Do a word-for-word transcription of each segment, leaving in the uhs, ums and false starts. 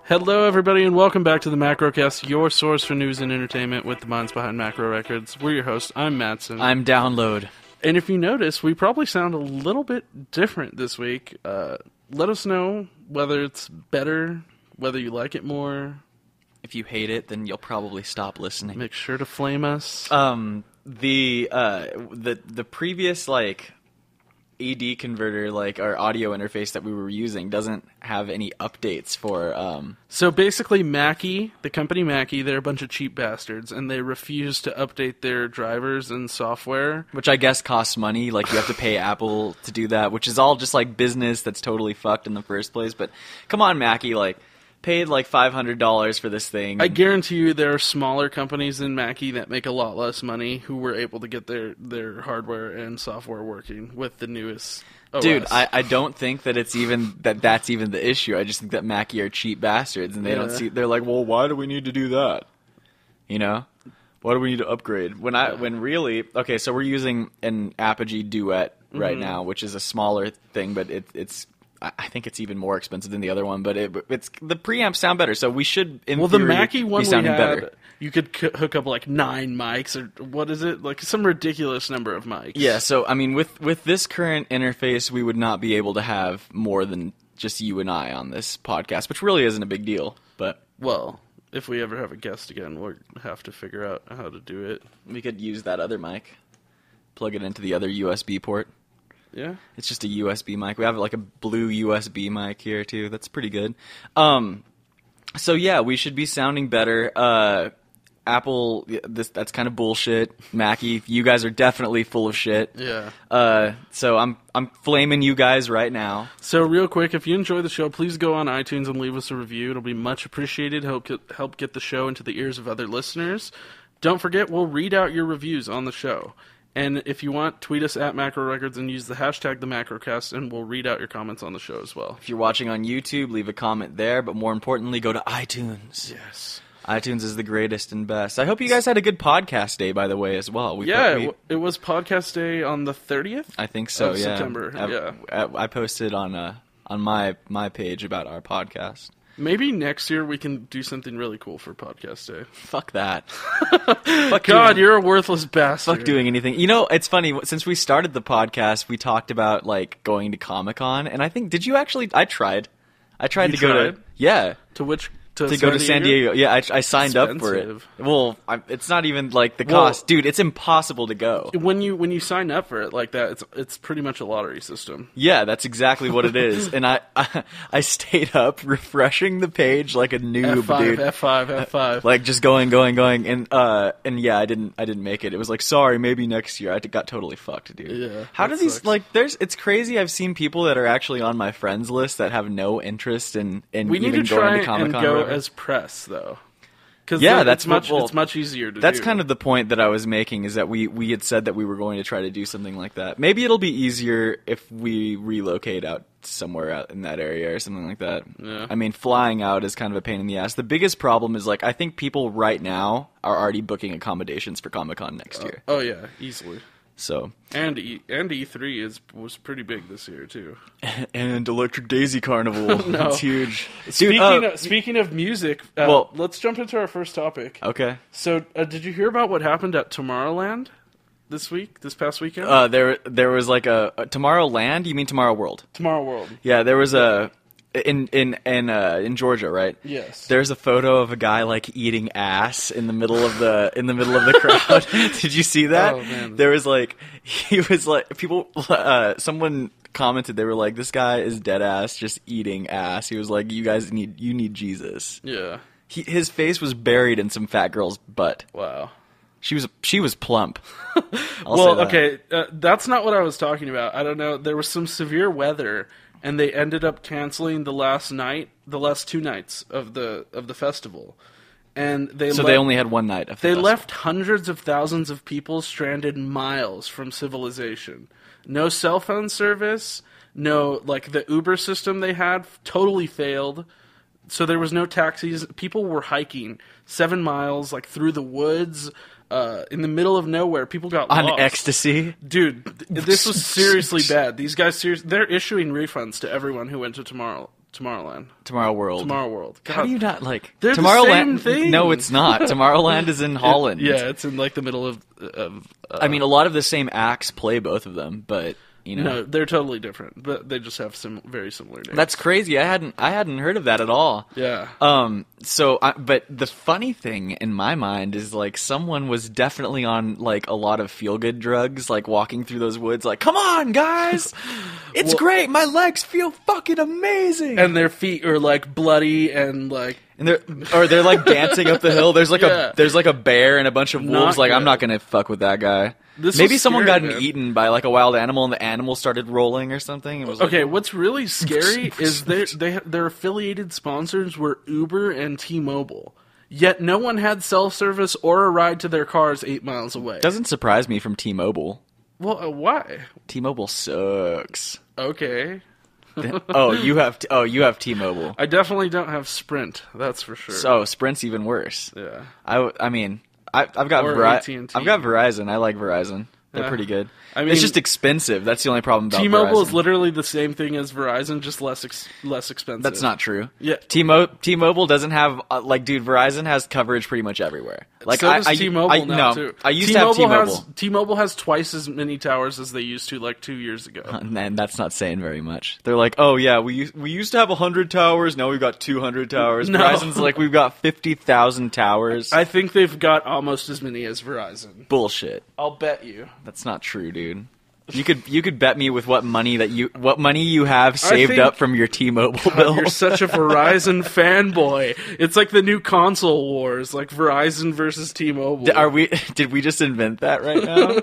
Hello, everybody, and welcome back to the Macrocast, your source for news and entertainment with the minds behind Macro Records. We're your hosts. I'm Mattson. I'm Downlow'd. And if you notice, we probably sound a little bit different this week. Uh, let us know whether it's better, whether you like it more. If you hate it, then you'll probably stop listening. Make sure to flame us. Um, the uh, the the previous like A D converter, like our audio interface that we were using, doesn't have any updates for. Um... So basically, Mackie, the company Mackie, they're a bunch of cheap bastards, and they refuse to update their drivers and software, which I guess costs money. Like you have to pay Apple to do that, which is all just like business that's totally fucked in the first place. But come on, Mackie, like. Paid like five hundred dollars for this thing. I guarantee you there are smaller companies than Mackie that make a lot less money who were able to get their, their hardware and software working with the newest O S. Dude, I, I don't think that it's even that that's even the issue. I just think that Mackie are cheap bastards, and they yeah. don't see. They're like, well, why do we need to do that? You know, why do we need to upgrade? When I when really okay, so we're using an Apogee Duet right mm-hmm. now, which is a smaller thing, but it, it's. I think it's even more expensive than the other one, but it, it's the preamps sound better, so we should in well theory, the Mackie one be sounding we had, better. You could c- hook up like nine mics or what is it, like some ridiculous number of mics. Yeah, so I mean, with with this current interface, we would not be able to have more than just you and I on this podcast, which really isn't a big deal. But well, if we ever have a guest again, we'll have to figure out how to do it. We could use that other mic, plug it into the other U S B port. Yeah, it's just a U S B mic. We have like a blue U S B mic here too. That's pretty good. Um, so yeah, we should be sounding better. Uh, Apple, this that's kind of bullshit. Mackie, you guys are definitely full of shit. Yeah. Uh, so I'm I'm flaming you guys right now. So real quick, if you enjoy the show, please go on iTunes and leave us a review. It'll be much appreciated. Help get, help get the show into the ears of other listeners. Don't forget, we'll read out your reviews on the show. And if you want, tweet us at Macro Records and use the hashtag the Macrocast, and we'll read out your comments on the show as well. If you're watching on YouTube, leave a comment there, but more importantly, go to iTunes. Yes. iTunes is the greatest and best. I hope you guys had a good podcast day, by the way, as well. We yeah, put, we, it was podcast day on the thirtieth? I think so, of yeah. September, I, yeah. I, I posted on uh, on my, my page about our podcast. Maybe next year we can do something really cool for Podcast Day. Fuck that. Fuck God, doing, you're a worthless bastard. Fuck doing anything. You know, it's funny. Since we started the podcast, we talked about, like, going to Comic-Con. And I think, did you actually... I tried. I tried you to go tried? to... Yeah. To which... To, to San go to San Diego. Yeah, I, I signed Expensive. up for it. Well, I, it's not even like the well, cost, dude. It's impossible to go. When you when you sign up for it like that, it's it's pretty much a lottery system. Yeah, that's exactly what it is. And I, I I stayed up refreshing the page like a noob, F five, dude. F five, F five. Like just going, going, going, and uh, and yeah, I didn't I didn't make it. It was like, sorry, maybe next year. I got totally fucked, dude. Yeah. How do these sucks. like? There's it's crazy. I've seen people that are actually on my friends list that have no interest in in we even need to going try to Comic-Con. and go or whatever. as press. Though, because yeah, it's that's much what, well, it's much easier to that's do. kind of the point that I was making, is that we we had said that we were going to try to do something like that. Maybe it'll be easier if we relocate out somewhere out in that area or something like that. Yeah. I mean, flying out is kind of a pain in the ass. The biggest problem is, like, I think people right now are already booking accommodations for Comic-Con next uh, year. Oh yeah, easily. So and E and E three is was pretty big this year too. And Electric Daisy Carnival, no. It's huge. Speaking Dude, uh, of, speaking of music, uh, well, let's jump into our first topic. Okay. So, uh, did you hear about what happened at TomorrowLand this week, this past weekend? Uh, there there was like a, a TomorrowLand. You mean TomorrowWorld? TomorrowWorld. Yeah, there was a. In in in uh, in Georgia, right? Yes. There's a photo of a guy like eating ass in the middle of the in the middle of the crowd. Did you see that? Oh man. There was like he was like people. Uh, someone commented, they were like, "This guy is dead ass, just eating ass." He was like, "You guys need you need Jesus." Yeah. He, his face was buried in some fat girl's butt. Wow. She was she was plump. I'll well, say that. okay, uh, that's not what I was talking about. I don't know. There was some severe weather, and they ended up canceling the last night, the last two nights of the of the festival, and they so le- they only had one night. Of the they festival. left hundreds of thousands of people stranded miles from civilization. No cell phone service, no like the Uber system they had totally failed. So there was no taxis. People were hiking seven miles, like through the woods. Uh, in the middle of nowhere, people got on lost. ecstasy. Dude, th- this was seriously bad. These guys, serious, they're issuing refunds to everyone who went to Tomorrow Tomorrowland. TomorrowWorld. TomorrowWorld. How do you not like They're the Tomorrowland? same thing. No, it's not. Tomorrowland is in Holland. It, yeah, it's in like the middle of. of uh, I mean, a lot of the same acts play both of them, but you know, no, they're totally different. But they just have some very similar names. that's crazy. I hadn't I hadn't heard of that at all. Yeah. Um. So, I, but the funny thing in my mind is like someone was definitely on like a lot of feel good drugs, like walking through those woods. Like, come on, guys, it's Well- great. My legs feel fucking amazing. And their feet are like bloody and like. And they're or they're like dancing up the hill. There's like Yeah. a there's like a bear and a bunch of wolves. Not like I'm good. not gonna fuck with that guy. This Maybe was someone scary, got man. eaten by like a wild animal and the animal started rolling or something. It was like, Okay, what's really scary is their they their affiliated sponsors were Uber and T-Mobile. Yet no one had cell service or a ride to their cars eight miles away. doesn't surprise me from T-Mobile. Well, uh, why? T-Mobile sucks. Okay. oh, you have t- oh you have T-Mobile. I definitely don't have Sprint. That's for sure. So Sprint's even worse. yeah. I, w- I mean I, I've got Or Veri- A T and T. I've got Verizon. I like Verizon. They're Yeah. pretty good. I mean, it's just expensive. That's the only problem about T-Mobile Verizon. is literally the same thing as Verizon, just less ex- less expensive. That's not true. Yeah. T-Mo- T-Mobile doesn't have uh, like, dude. Verizon has coverage pretty much everywhere. Like, so I, does I, T-Mobile I, now no, too. I used T-Mobile to have T-Mobile, Has, T-Mobile has twice as many towers as they used to like two years ago. and that's not saying very much. They're like, oh yeah, we used, we used to have a hundred towers. Now we've got two hundred towers. No. Verizon's like, we've got fifty thousand towers. I think they've got almost as many as Verizon. Bullshit. I'll bet you. That's not true, dude. You could you could bet me with what money that you what money you have saved think- up from your T-Mobile God, bill. you're such a Verizon fanboy. It's like the new console wars, like Verizon versus T-Mobile. D- Are we? Did we just invent that right now?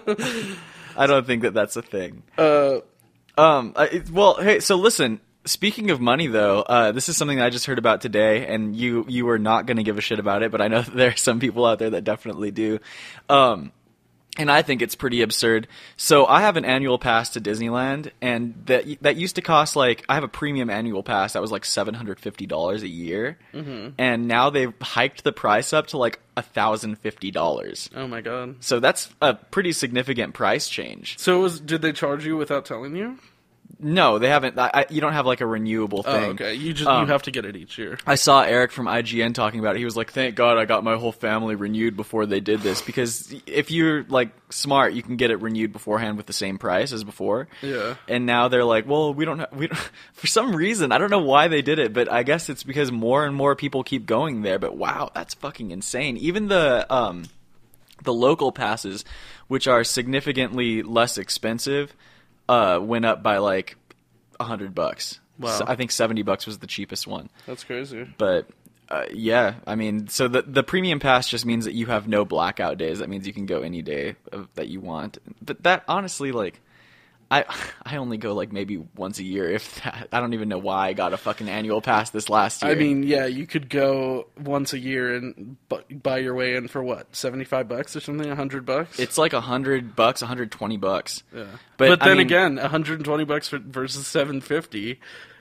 I don't think that that's a thing. Uh, Um. I, it- well, hey. So listen. Speaking of money, though, uh, this is something that I just heard about today, and you you were not going to give a shit about it, but I know that there are some people out there that definitely do. Um. And I think it's pretty absurd. So I have an annual pass to Disneyland, and that that used to cost like I have a premium annual pass that was like seven hundred fifty dollars a year, mm-hmm. and now they've hiked the price up to like a thousand fifty dollars. oh my god. So that's a pretty significant price change. So was, did they charge you without telling you? No, they haven't. I, I, you don't have like a renewable thing. Oh, okay. You just Um, you have to get it each year. I saw Eric from I G N talking about it. He was like, "Thank God I got my whole family renewed before they did this, because if you're like smart, you can get it renewed beforehand with the same price as before." Yeah. And now they're like, "Well, we don't. Ha- we don't, for some reason, I don't know why they did it, but I guess it's because more and more people keep going there. But wow, that's fucking insane. Even the um, the local passes, which are significantly less expensive, uh, went up by like a hundred bucks. Wow. So I think seventy bucks was the cheapest one. That's crazy. But uh, yeah, I mean, so the the premium pass just means that you have no blackout days. That means you can go any day of, that you want. But that honestly, like, I I only go like maybe once a year, if that. I don't even know why I got a fucking annual pass this last year. I mean, yeah, you could go once a year and bu- buy your way in for what, seventy-five bucks or something, a hundred bucks. it's like a hundred bucks, a hundred twenty bucks. yeah. But, But, I then mean- again, a hundred and twenty bucks for, versus seven fifty.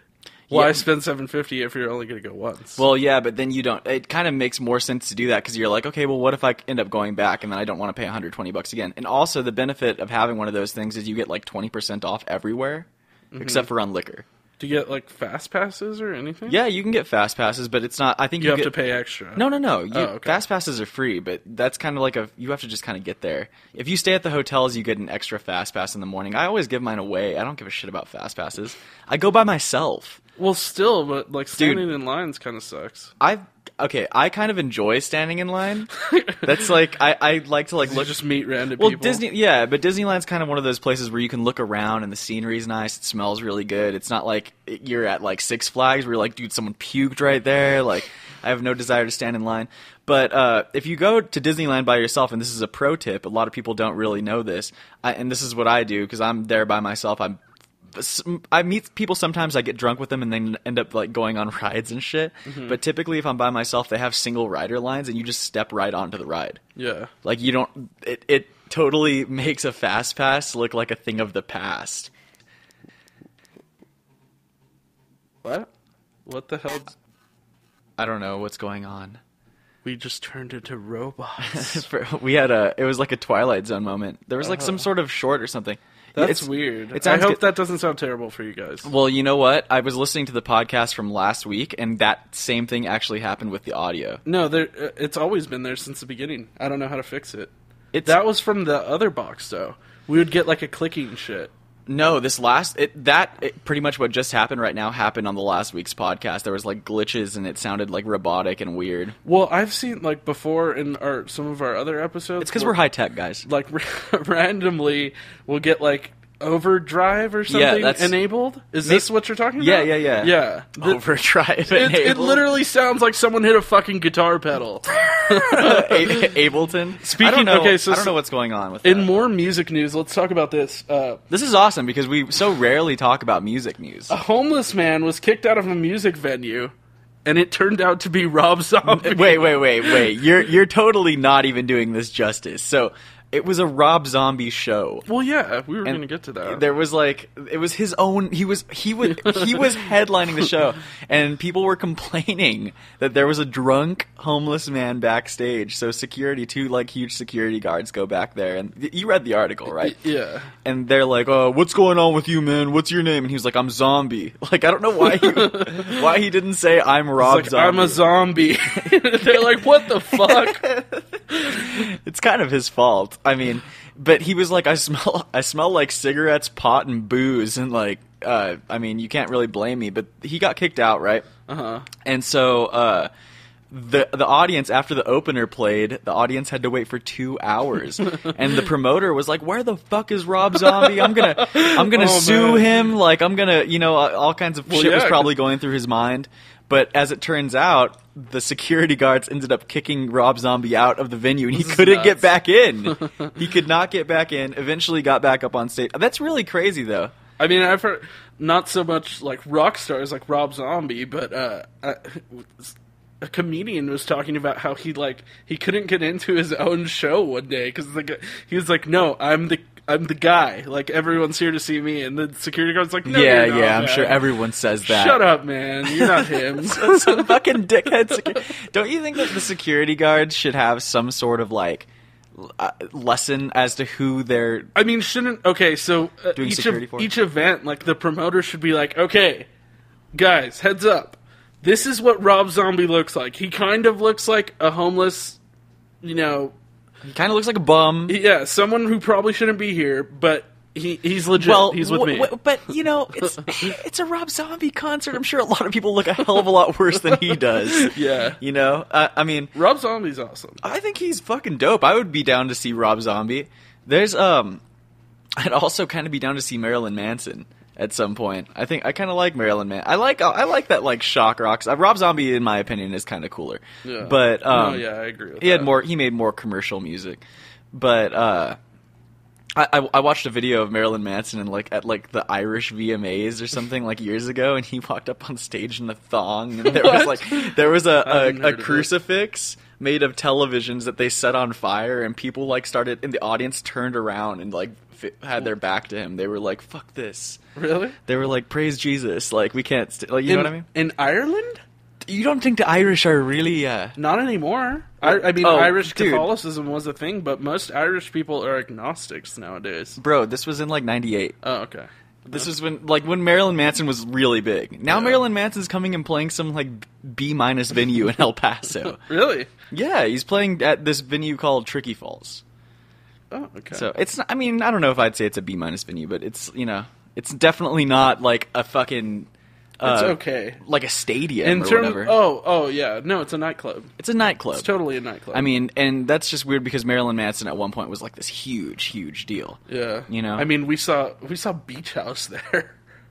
Why Yeah. spend seven fifty if you're only going to go once? Well, yeah, but then you don't. It kind of makes more sense to do that because you're like, okay, well, what if I end up going back and then I don't want to pay one hundred twenty bucks again? And also, the benefit of having one of those things is you get like twenty percent off everywhere, Mm-hmm. except for on liquor. Do you get like fast passes or anything? Yeah, you can get fast passes, but it's not. I think You you, have get, to pay extra. No, no, no. You, Oh, okay. Fast passes are free, but that's kind of like a. You have to just kind of get there. If you stay at the hotels, you get an extra fast pass in the morning. I always give mine away. I don't give a shit about fast passes. I go by myself. Well, still, but like standing in lines kind of sucks. I okay. I kind of enjoy standing in line. That's like I, I like to like You look. just meet random Well, people. Disney, yeah, but Disneyland's kind of one of those places where you can look around and the scenery's nice. It smells really good. It's not like you're at like Six Flags where you're like, dude, someone puked right there. Like, I have no desire to stand in line. But uh, if you go to Disneyland by yourself, and this is a pro tip, a lot of people don't really know this, I, and this is what I do because I'm there by myself. I'm I meet people sometimes, I get drunk with them and then end up like going on rides and shit. Mm-hmm. But typically if I'm by myself, they have single rider lines and you just step right onto the ride. Yeah. Like you don't, it, it totally makes a fast pass look like a thing of the past. What? What the hell? I don't know what's going on. We just turned into robots. For- we had a, it was like a Twilight Zone moment. There was like Uh-huh. some sort of short or something. That's it's, weird. It I hope good. that doesn't sound terrible for you guys. Well, you know what? I was listening to the podcast from last week, and that same thing actually happened with the audio. No, there, uh, it's always been there since the beginning. I don't know how to fix it. It's, that was from the other box, though. We would get, like, a clicking shit. No, this last... It, that, it, pretty much what just happened right now happened on the last week's podcast. There was, like, glitches, and it sounded, like, robotic and weird. Well, I've seen, like, before in our some of our other episodes... It's because we're high-tech, guys. Like, randomly, we'll get, like... Overdrive or something yeah, enabled? Is this what you're talking yeah, about? Yeah, yeah, yeah. Yeah. The, Overdrive it, enabled. It literally sounds like someone hit a fucking guitar pedal. A- Ableton? Speaking, I don't know, okay, so I don't know what's going on with in that. more music news, let's talk about this. Uh, this is awesome because we so rarely talk about music news. A homeless man was kicked out of a music venue, and it turned out to be Rob Zombie. Wait, wait, wait, wait. You're you're totally not even doing this justice. So... It was a Rob Zombie show. Well, yeah, we were going to get to that. There was like it was his own. He was he was he was headlining the show, and people were complaining that there was a drunk homeless man backstage. So security, two like huge security guards go back there, and you read the article, right? Yeah. And they're like, "Oh, what's going on with you, man? What's your name?" And he was like, "I'm Zombie." Like I don't know why he why he didn't say I'm Rob like, Zombie. I'm a zombie. They're like, what the fuck? It's kind of his fault. I mean, but he was like, I smell, I smell like cigarettes, pot, and booze, and like, uh, I mean, you can't really blame me. But he got kicked out, right? Uh huh. And so, uh, the the audience after the opener played, the audience had to wait for two hours, and the promoter was like, "Where the fuck is Rob Zombie? I'm gonna, I'm gonna oh, sue man. him. Like, I'm gonna, you know, all kinds of well, shit yeah, was probably going through his mind." But as it turns out, the security guards ended up kicking Rob Zombie out of the venue, and he couldn't get back in. He could not get back in. Eventually got back up on stage. That's really crazy, though. I mean, I've heard not so much like rock stars like Rob Zombie, but uh, uh, a comedian was talking about how he like he couldn't get into his own show one day because like he was like, "No, I'm the." I'm the guy. Like, everyone's here to see me. And the security guard's like, no, yeah, you're not, yeah, I'm man. sure everyone says that. Shut up, man. You're not him. Some fucking dickhead. Secu- Don't you think that the security guards should have some sort of, like, uh, lesson as to who they're... I mean, shouldn't... Okay, so uh, doing each, security of, for? each event, like, the promoter should be like, okay, guys, heads up. This is what Rob Zombie looks like. He kind of looks like a homeless, you know... He kind of looks like a bum. Yeah, someone who probably shouldn't be here, but he he's legit. Well, he's with w- me. w- but, you know, it's it's a Rob Zombie concert. I'm sure a lot of people look a hell of a lot worse than he does. Yeah. You know? Uh, I mean... Rob Zombie's awesome. I think he's fucking dope. I would be down to see Rob Zombie. There's, um... I'd also kind of be down to see Marilyn Manson at some point. I think I kind of like Marilyn Manson. I like I like that like shock rock. Uh, Rob Zombie, in my opinion, is kind of cooler. Yeah. But um, oh, yeah, I agree with he that. had more. He made more commercial music. But uh, I, I I watched a video of Marilyn Manson in like at like the Irish V M As or something like years ago, and he walked up on stage in a thong, and there was like there was a a, a crucifix made of televisions that they set on fire, and people like started, and the audience turned around and like f- had their back to him. They were like, "Fuck this." Really? They were like, "Praise Jesus!" Like we can't, st-, like you in, know what I mean? In Ireland? You don't think the Irish are really? Uh... Not anymore. I, I mean, Oh, Irish dude. Catholicism was a thing, but most Irish people are agnostics nowadays. Bro, this was in like ninety-eight. Oh, okay. This was when, like, when Marilyn Manson was really big. Now Yeah. Marilyn Manson's coming and playing some like B minus venue in El Paso. Really? Yeah, he's playing at this venue called Tricky Falls. Oh, okay. So it's not, I mean, I don't know if I'd say it's a B minus venue, but it's, you know, it's definitely not like a fucking uh, it's okay. like a stadium In or terms, whatever. oh, oh yeah, no, it's a nightclub. It's a nightclub. It's totally a nightclub. I mean, and that's just weird because Marilyn Manson at one point was like this huge, huge deal. yeah, you know? I mean, we saw we saw Beach House there.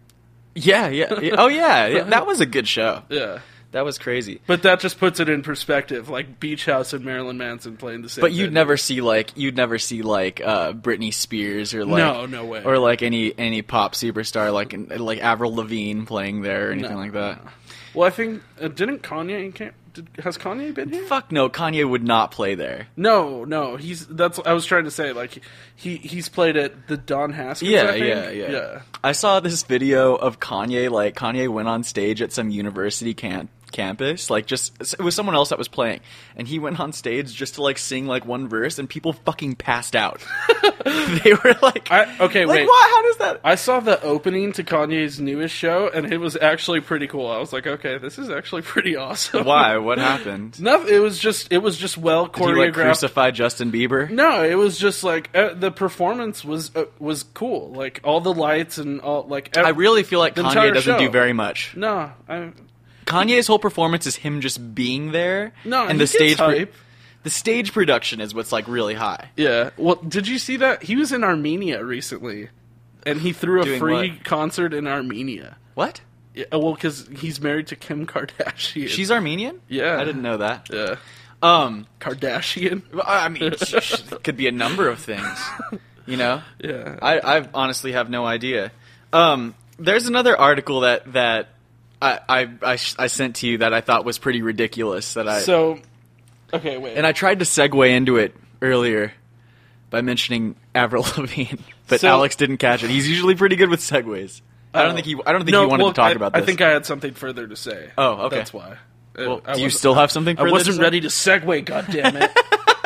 Yeah, yeah. yeah. Oh, yeah, yeah. That was a good show. Yeah. That was crazy. But that just puts it in perspective, like Beach House and Marilyn Manson playing the same. But you'd venue. never see like you'd never see like uh, Britney Spears or like No, no way. or like any any pop superstar like like Avril Lavigne playing there or anything No, like that. no. Well, I think uh, didn't Kanye? Can't, did, has Kanye been here? Fuck no, Kanye would not play there. No, no. He's that's. I was trying to say like he he's played at the Don Haskins. Yeah, I think. yeah, yeah, yeah. I saw this video of Kanye. Like Kanye went on stage at some university camp campus. Like, just it was someone else that was playing, and he went on stage just to like sing like one verse, and people fucking passed out. They were like, I, "Okay, like, wait, what? How does that?" I saw the opening to Kanye's newest show, and it was actually pretty cool. I was like, "Okay, this is actually pretty awesome." Why? What happened? Nothing. It was just it was just well choreographed. Did you like crucify Justin Bieber? No, it was just like uh, the performance was uh, was cool. Like all the lights and all like. Ev- I really feel like the Kanye entire doesn't show. do very much. No, I. Kanye's whole performance is him just being there. No, and he the gets stage pro- hype. the stage production is what's like really high. Yeah. Well, did you see that he was in Armenia recently, and he threw a Doing free what? concert in Armenia. What? Yeah, well, because he's married to Kim Kardashian. She's Armenian? Yeah. I didn't know that. yeah. Um, Kardashian. well, I mean, it could be a number of things. You know? Yeah. I, I honestly have no idea. Um, there's another article that that I, I I I sent to you that I thought was pretty ridiculous. That I So, okay, wait. and I tried to segue into it earlier by mentioning Avril Lavigne, but So- Alex didn't catch it. He's usually pretty good with segues. I don't Oh. think he. I don't think no, he wanted well, to talk I, about this. I think I had something further to say. Oh, okay. That's why. Well, I do you wasn't- still have something? I further wasn't to say? ready to segue. God damn it!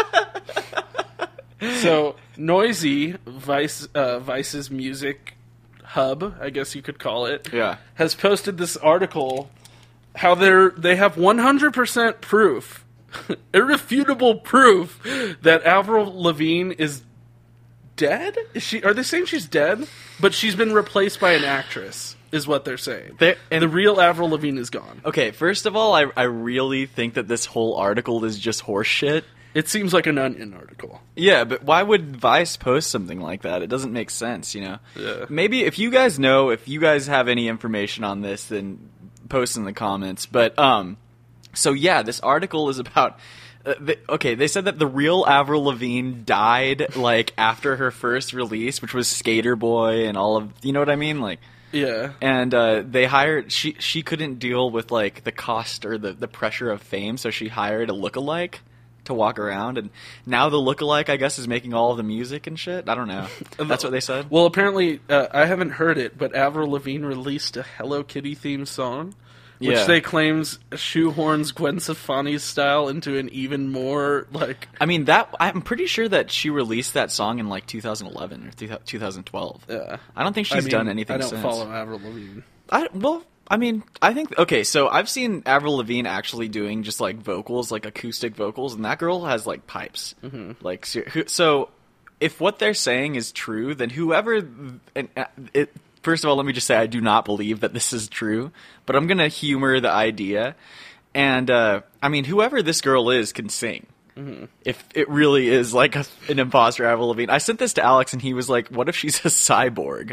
So, Noisy, Vice, uh, Vice's music hub, I guess you could call it, Yeah. has posted this article how they're they have one hundred percent proof, irrefutable proof that Avril Lavigne is dead. Is she? Are they saying she's dead? But she's been replaced by an actress, is what they're saying. They're- and- the real Avril Lavigne is gone. Okay, first of all, I I really think that this whole article is just horse shit. It seems like an Onion article. Yeah, but why would Vice post something like that? It doesn't make sense, you know? Yeah. Maybe if you guys know, if you guys have any information on this, then post in the comments. But, um, so yeah, this article is about, uh, the, okay, they said that the real Avril Lavigne died, like, after her first release, which was Skater Boy and all of, you know what I mean? Like, Yeah. and uh, they hired, she she couldn't deal with, like, the cost or the, the pressure of fame, so she hired a lookalike to walk around, and now the lookalike, I guess, is making all of the music and shit. I don't know. That's what they said. Well, apparently, uh, I haven't heard it, but Avril Lavigne released a Hello Kitty themed song, which Yeah. they claims shoehorns Gwen Stefani's style into an even more, like... I mean, that I'm pretty sure that she released that song in like two thousand eleven or two thousand twelve. Yeah. I don't think she's I mean, done anything I don't since. follow Avril Lavigne. I well, I mean, I think okay. So I've seen Avril Lavigne actually doing just like vocals, like acoustic vocals, and that girl has like pipes. Mm-hmm. Like ser- who- so, if what they're saying is true, then whoever and uh, it. First of all, let me just say I do not believe that this is true, but I'm gonna humor the idea. And uh, I mean, whoever this girl is can sing. Mm-hmm. If it really is like a, an imposter Avril Lavigne. I sent this to Alex, and he was like, "What if she's a cyborg?"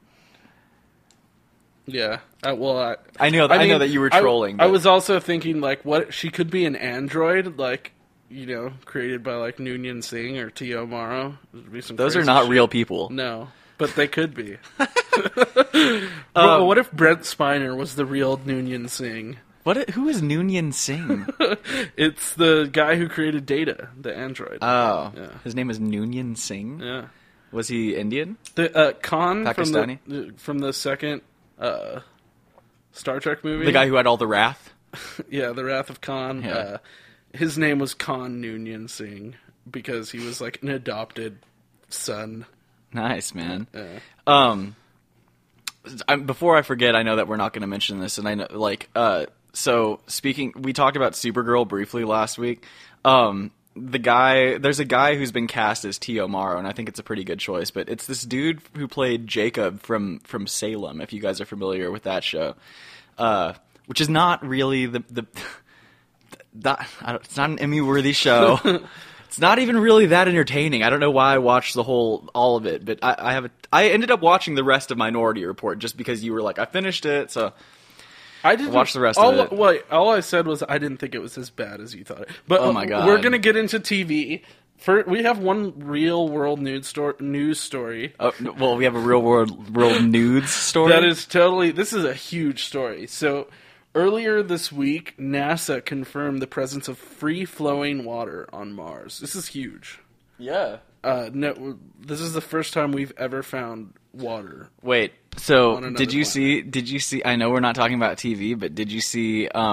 Yeah. Uh, well, I, I know. I, I mean, know that you were I- trolling. I, but- was also thinking, like, what she could be an android, like, you know, created by like Noonien Singh or Tio Morrow. Be some Those are crazy not shit. real people. No, but they could be. Well, Um, what if Brent Spiner was the real Noonien Singh? What? i- Who is Noonien Singh? It's the guy who created Data, the android. Oh, Yeah. his name is Noonien Singh. yeah. Was he Indian? The uh, Khan from Pakistani? the from the second uh, Star Trek movie. The guy who had all the wrath. Yeah, the Wrath of Khan. Yeah. Uh, his name was Khan Noonien Singh because he was like an adopted son. Nice, man. Yeah. Um, I, before I forget, I know that we're not going to mention this, and I know, like, uh, so speaking, we talked about Supergirl briefly last week. Um, the guy, there's a guy who's been cast as Tio Morrow, and I think it's a pretty good choice. But it's this dude who played Jacob from from Salem, if you guys are familiar with that show, uh, which is not really the the. That, I don't, it's not an Emmy-worthy show. It's not even really that entertaining. I don't know why I watched the whole, all of it, but I, I have a, I ended up watching the rest of Minority Report just because you were like, I finished it, so I didn't watch the rest all, of it. Wait, all I said was I didn't think it was as bad as you thought. It. But Oh uh, my God. we're gonna get into T V. For, we have one real world news story. News story oh, well, we have a real world, real nudes story. that is totally. This is a huge story. So. Earlier this week, NASA confirmed the presence of free-flowing water on Mars. This is huge. yeah. Uh, no, this is the first time we've ever found water. Wait, so On another did you planet. see, did you see, I know we're not talking about T V, but did you see, um,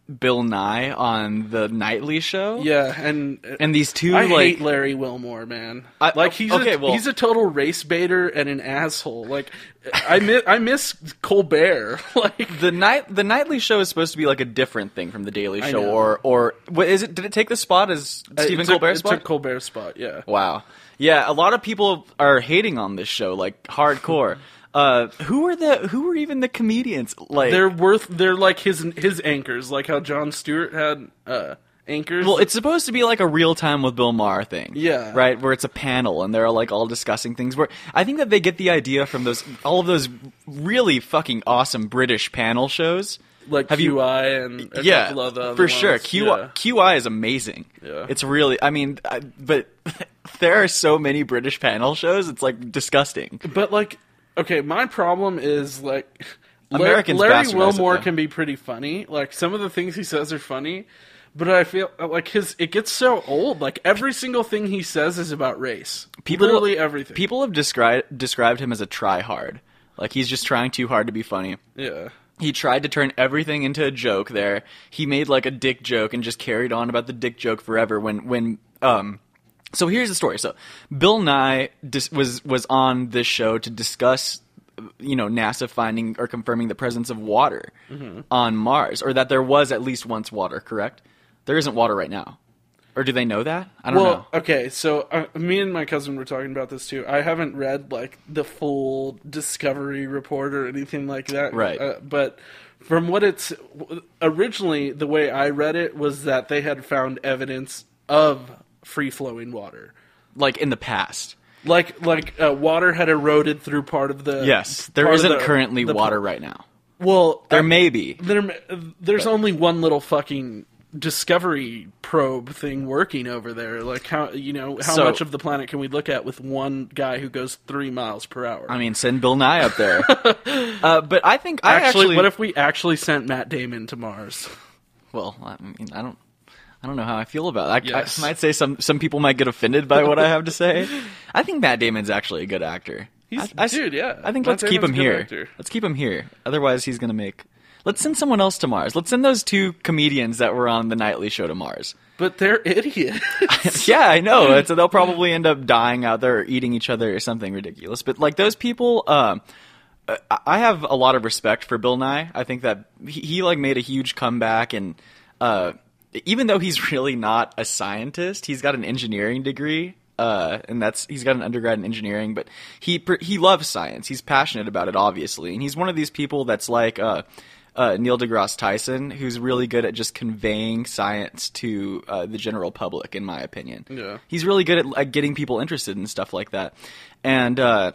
Bill Nye on the nightly show. Yeah, and and these two I like hate Larry Wilmore, man. I, like he's okay, a, well, he's a total race baiter and an asshole. Like I miss I miss Colbert. Like the night the nightly show is supposed to be like a different thing from the Daily I Show, know. or or what is it? Did it take the spot as Stephen it took, Colbert's it spot? took Colbert's spot. Yeah. Wow. Yeah, a lot of people are hating on this show, like hardcore. Uh, who are the who are even the comedians? Like They're worth. They're like his his anchors, like how Jon Stewart had uh, anchors. well, it's supposed to be like a real time with Bill Maher thing, Yeah. right? Where it's a panel and they're like all discussing things. Where I think that they get the idea from those all of those really fucking awesome British panel shows. like have Q you- I and a Yeah, couple of the other for sure. ones. Q Yeah. Q I is amazing. Yeah. It's really. I mean, I, but there are so many British panel shows. It's like disgusting. But like, okay, my problem is like Americans Larry bastardize it, Wilmore though. can be pretty funny. Like some of the things he says are funny, but I feel like his it gets so old. Like every single thing he says is about race. People- Literally everything. People have described described him as a try-hard. Like he's just trying too hard to be funny. Yeah. He tried to turn everything into a joke there. He made like a dick joke and just carried on about the dick joke forever when when um so here's the story. So Bill Nye dis- was was on this show to discuss you know NASA finding or confirming the presence of water Mm-hmm. on Mars, or that there was at least once water, correct? There isn't water right now. Or do they know that? I don't Well, know. okay, so uh, me and my cousin were talking about this too. I haven't read like the full Discovery report or anything like that, Right. Uh, but from what it's originally, the way I read it was that they had found evidence of free flowing water, Like in the past. like like uh, water had eroded through part of the. Yes, there part of isn't the- currently the- water right now. Well, There uh, may be. There, there's only one little fucking Discovery probe thing working over there. Like how you know how So- much of the planet can we look at with one guy who goes three miles per hour? I mean, send Bill Nye up there. uh, but I think I actually, actually, what if we actually sent Matt Damon to Mars? well, I mean, I don't, I don't know how I feel about it. I, Yes. I might say some some people might get offended by what I have to say. I think Matt Damon's actually a good actor. He's I, I- dude, yeah. I think Matt let's keep Damon's him a good here. actor. Let's keep him here. Otherwise, he's gonna make. Let's send someone else to Mars. Let's send those two comedians that were on the nightly show to Mars. But they're idiots. Yeah, I know. It's, they'll probably end up dying out there or eating each other or something ridiculous. But like those people, um, I- I have a lot of respect for Bill Nye. I think that he, he like made a huge comeback, and uh, even though he's really not a scientist, he's got an engineering degree. Uh, and that's he's got an undergrad in engineering, but he pr- he loves science. He's passionate about it, obviously, and he's one of these people that's like uh, uh, Neil deGrasse Tyson, who's really good at just conveying science to uh, the general public. In my opinion, Yeah. he's really good at, at getting people interested in stuff like that, and uh,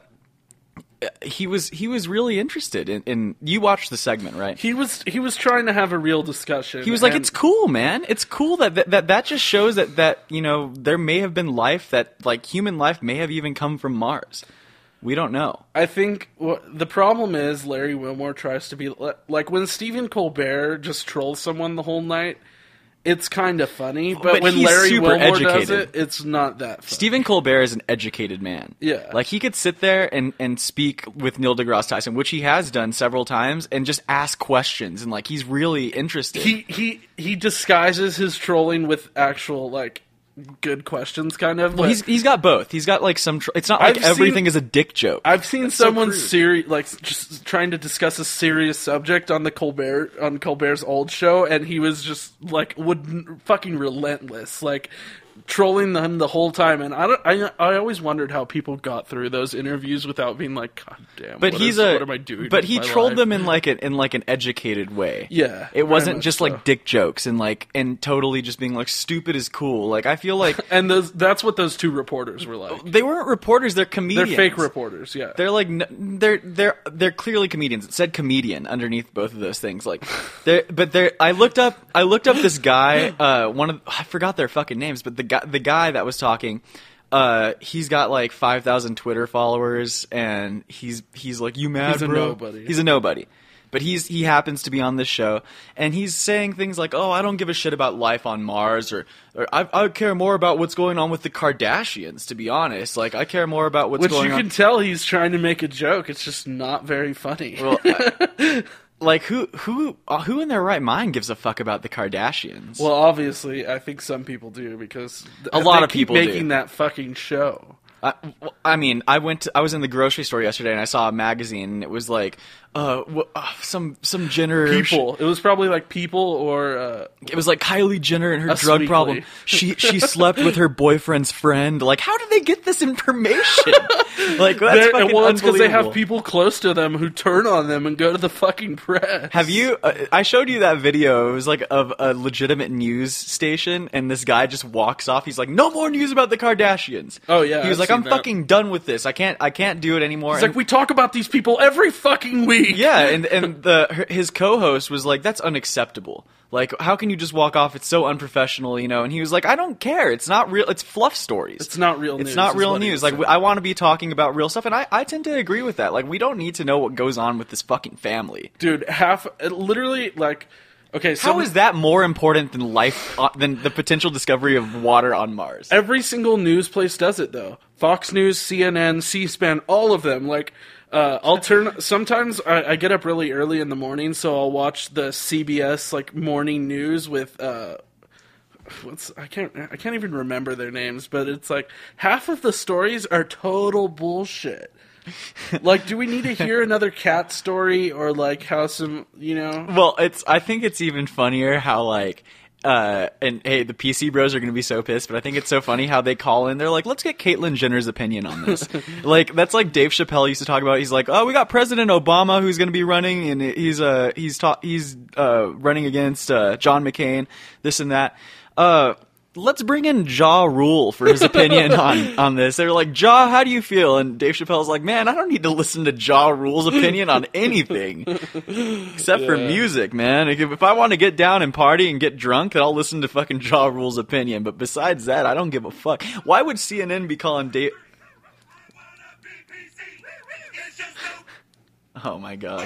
he was he was really interested in, in. You watched the segment, right? he was he was trying to have a real discussion. He was like, and- "It's cool, man. It's cool that, that that that just shows that that you know there may have been life that like human life may have even come from Mars. We don't know." I think what the problem is Larry Wilmore tries to be like when Stephen Colbert just trolls someone the whole night. It's kind of funny, but, But when he's Larry super Wilmore does educated. it, it's not that funny. Stephen Colbert is an educated man. Yeah. Like, he could sit there and, and speak with Neil deGrasse Tyson, which he has done several times, and just ask questions, and, like, he's really interested. he he he disguises his trolling with actual like good questions, kind of. well, but he's he's got both. He's got, like, some... Tr- it's not like I've everything seen- is a dick joke. I've seen That's so someone crude. seri- like just trying to discuss a serious subject on the Colbert on Colbert's old show, and he was just like would fucking relentless, like trolling them the whole time. And I don't, I I always wondered how people got through those interviews without being like, God damn. But what he's is- a... what am I doing? But with he my trolled life? them in, like, a, in, like, an educated way. Yeah, It very wasn't much just, so. like, dick jokes and, like... And totally just being, like, stupid is cool. Like, I feel like... And those that's what those two reporters were like. They weren't reporters, they're They're comedians. fake reporters. Yeah. They're like n- they're they're they're clearly comedians. It said comedian underneath both of those things. Like, they're but they're. I looked up. I looked up this guy. Uh, one of I forgot their fucking names, but the guy the guy that was talking. Uh, he's got like five thousand Twitter followers, and he's he's like, you mad, He's a bro? nobody. He's a nobody. But he's he happens to be on this show, and he's saying things like, "Oh, I don't give a shit about life on Mars," or, or I, I care more about what's going on with the Kardashians. To be honest, like I care more about what's Which going you on. can tell he's trying to make a joke. It's just not very funny. Well, I, like who who uh, who in their right mind gives a fuck about the Kardashians? Well, obviously, I think some people do because a lot they of keep people making do. that fucking show. I, I mean, I went. To, I was in the grocery store yesterday, and I saw a magazine. And it was like, uh, w- uh, some some Jenner People. It was probably like People or. Uh, it was like Kylie Jenner and her Us drug Weekly. problem. She she slept with her boyfriend's friend. Like, how did they get this information? Like, that's They're- fucking well, it's because they have unbelievable. people close to them who turn on them and go to the fucking press. Have you? Uh, I showed you that video. It was like of a legitimate news station, and this guy just walks off. He's like, "No more news about the Kardashians." Oh, yeah, He was I've like, seen "I'm that. fucking done with this. I can't. I can't do it anymore." It's And- like we talk about these people every fucking week. yeah, and and the her- his co-host was like, "That's unacceptable. Like, how can you just walk off? It's so unprofessional, you know." And he was like, "I don't care. It's not real. It's fluff stories. It's not real It's news, not is real what he news. was Like, saying. I want to be talking about real stuff, and I I tend to agree with that. Like, we don't need to know what goes on with this fucking family. Dude, half. It literally, like. Okay, so. How is that more important than life uh, than the potential discovery of water on Mars? Every single news place does it, though. Fox News, C N N, C-SPAN, all of them. Like, uh, I'll turn. Sometimes I, I get up really early in the morning, so I'll watch the C B S like morning news with. Uh, what's I can't I can't even remember their names, but it's like half of the stories are total bullshit. Like, do we need to hear another cat story or like how some you know? Well, it's. I think it's even funnier how like. Uh, and hey, the P C bros are going to be so pissed, but I think it's so funny how they call in. They're like, let's get Caitlyn Jenner's opinion on this. Like, that's like Dave Chappelle used to talk about. He's like, oh, we got President Obama who's going to be running, and he's uh he's ta- he's uh running against uh John McCain, this and that. Uh, let's bring in Ja Rule for his opinion on on this. They're like, Ja, how do you feel? And Dave Chappelle's like, man, I don't need to listen to Ja Rule's opinion on anything except for Yeah. music, man. If, if I want to get down and party and get drunk, then I'll listen to fucking Ja Rule's opinion. But besides that, I don't give a fuck. Why would C N N be calling Dave? Oh my god.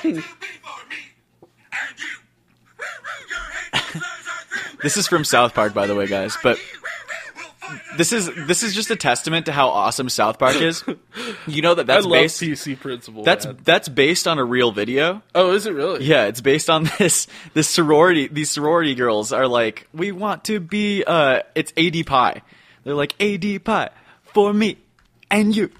This is from South Park, by the way, guys. But this is this is just a testament to how awesome South Park is. You know that that's I love based. P C principle. That's man. that's based on a real video. Oh, is it really? Yeah, it's based on this this sorority. These sorority girls are like, we want to be. Uh, it's A D pie. They're like A D pie for me and you.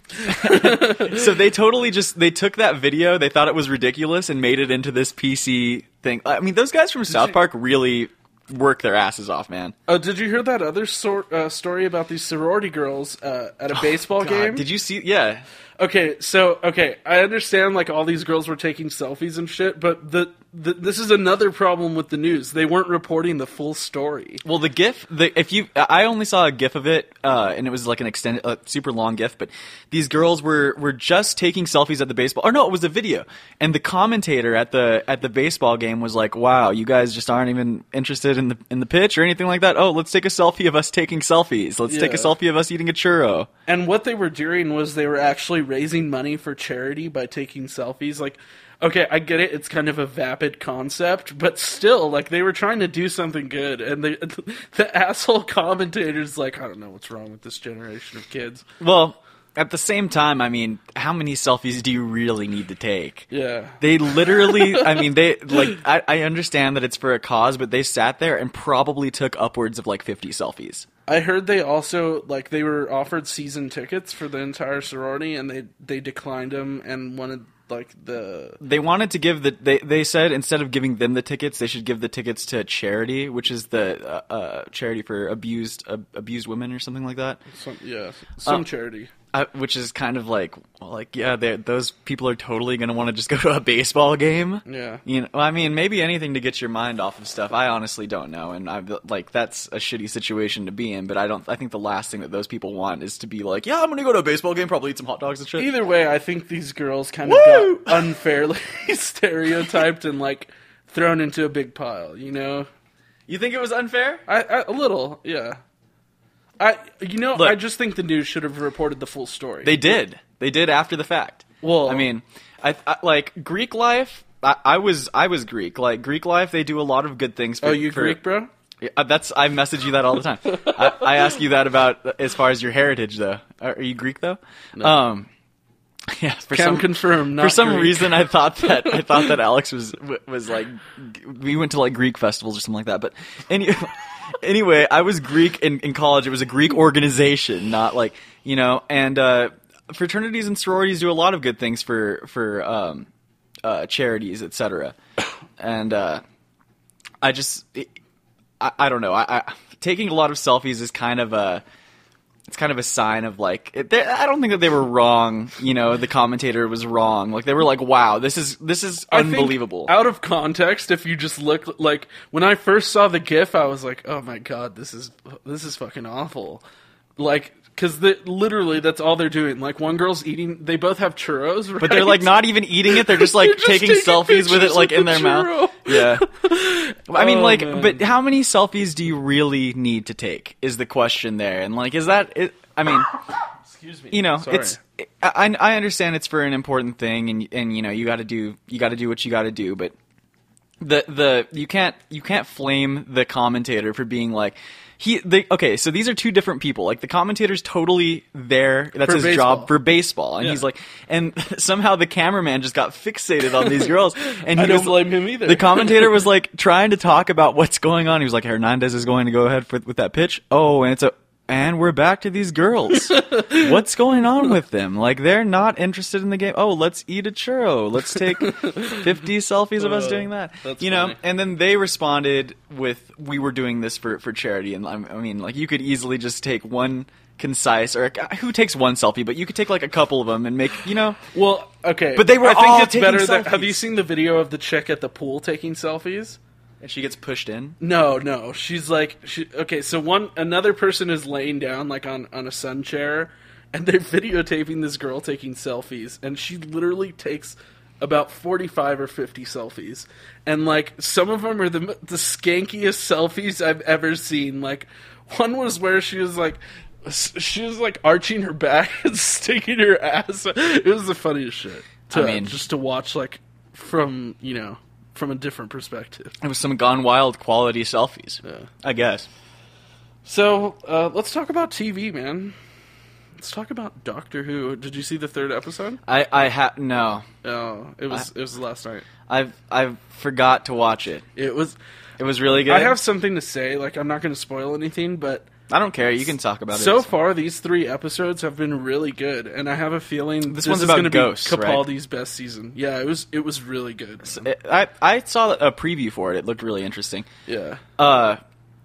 So they totally just they took that video. They thought it was ridiculous and made it into this P C thing. I mean, those guys from South you- Park really work their asses off, man. Oh, did you hear that other sor- uh, story about these sorority girls uh, at a baseball God, game? did you see? Yeah. Okay, so okay, I understand like all these girls were taking selfies and shit, but the, the this is another problem with the news. They weren't reporting the full story. Well, the GIF, the, if you, I only saw a GIF of it, uh, and it was like an extended, uh, super long GIF. But these girls were were just taking selfies at the baseball. Or no, it was a video. And the commentator at the at the baseball game was like, "Wow, you guys just aren't even interested in the in the pitch or anything like that. Oh, let's take a selfie of us taking selfies. Let's take a Yeah. selfie of us eating a churro." And what they were doing was they were actually raising money for charity by taking selfies. Like, okay, I get it; it's kind of a vapid concept, but still, like they were trying to do something good. And they, the asshole commentator's like, "I don't know what's wrong with this generation of kids." Well, at the same time, I mean, how many selfies do you really need to take? Yeah. They literally, I mean, they, like, I, I understand that it's for a cause, but they sat there and probably took upwards of like fifty selfies. I heard they also like they were offered season tickets for the entire sorority, and they they declined them and wanted like the They wanted to give the, they, they said instead of giving them the tickets, they should give the tickets to charity, which is the uh, uh, charity for abused uh, abused women or something like that. some yeah some Uh, charity. I, which is kind of like, well, like, yeah, they- those people are totally going to want to just go to a baseball game. Yeah. You know, I mean, maybe anything to get your mind off of stuff. I honestly don't know. And I like, that's a shitty situation to be in, but I don't, I think the last thing that those people want is to be like, yeah, I'm going to go to a baseball game, probably eat some hot dogs and shit. Either way, I think these girls kind of Woo! got unfairly stereotyped and like thrown into a big pile. You know, You think it was unfair? I, I a little, yeah. I you know Look. I just think the news should have reported the full story. They did. They did after the fact. Well- I mean, I, I like Greek life. I, I was, I was Greek. Like Greek life, they do a lot of good things. For, oh, you for, Greek, bro? Yeah, uh, that's I message you that all the time. I, I ask you that about as far as your heritage, though. Are, are you Greek though? No. Um, Yeah, for Can some, confirm. Not for some Greek. reason, I thought that I thought that Alex was was like we went to like Greek festivals or something like that. But any, anyway, I was Greek in, in college. It was a Greek organization, not like you know. And uh, fraternities and sororities do a lot of good things for for um, uh, charities, et cetera. And uh, I just I, I don't know. I, I taking a lot of selfies is kind of a It's kind of a sign of like it, they, I don't think that they were wrong. You know, the commentator was wrong. Like they were like, "Wow, this is this is I think unbelievable." out of context, if you just look like when I first saw the GIF, I was like, "Oh my god, this is this is fucking awful." Like, because literally that's all they're doing. Like one girl's eating. They both have churros, right? But they're like not even eating it. They're just like They're just taking, taking selfies with it, pictures like with in the their churro. mouth. Yeah. I mean, Oh, like, man. but how many selfies do you really need to take? Is the question there? And like, is that it? I mean, Excuse me. you know, Sorry. it's. I I understand it's for an important thing, and and you know, you got to do you got to do what you got to do, but the the you can't you can't flame the commentator for being like. He, they, okay, so these are two different people. Like the commentator's totally there. That's For his baseball. job for baseball, and Yeah. he's like, and somehow the cameraman just got fixated on these girls. And he I don't was, blame him either. The commentator was like trying to talk about what's going on. He was like, Hernandez is going to go ahead for, with that pitch. Oh, and it's a. And we're back to these girls. What's going on with them? Like, they're not interested in the game. Oh, let's eat a churro. Let's take fifty selfies of us Uh, doing that. that's you know, funny. and then they responded with, we were doing this for, for charity. And I mean, like, you could easily just take one concise, or who takes one selfie, but you could take, like, a couple of them and make, you know. Well, okay, But they were I think all it's taking better that. Have selfies. you seen the video of the chick at the pool taking selfies? And she gets pushed in. No, no. She's like, she, okay. So one another person is laying down like on on a sun chair, and they're videotaping this girl taking selfies, and she literally takes about forty-five or fifty selfies, and like some of them are the the skankiest selfies I've ever seen. Like one was where she was like. She was like arching her back and sticking her ass. It was the funniest shit. To, I mean- just to watch like from you know from a different perspective. It was some Gone Wild quality selfies. Yeah. I guess. So uh, let's talk about T V, man. Let's talk about Doctor Who. Did you see the third episode? I, I ha- no. Oh, it was it was last night. I've I've forgot to watch it. It was. It was really good. I have something to say. Like I'm not going to spoil anything, but I don't care. You can talk about it. so It's- far these three episodes have been really good, and I have a feeling This this, one's is about going to be ghosts, right? Capaldi's best season. Yeah, it was. It was really good. man. I I saw a preview for it. It looked really interesting. Yeah. Uh,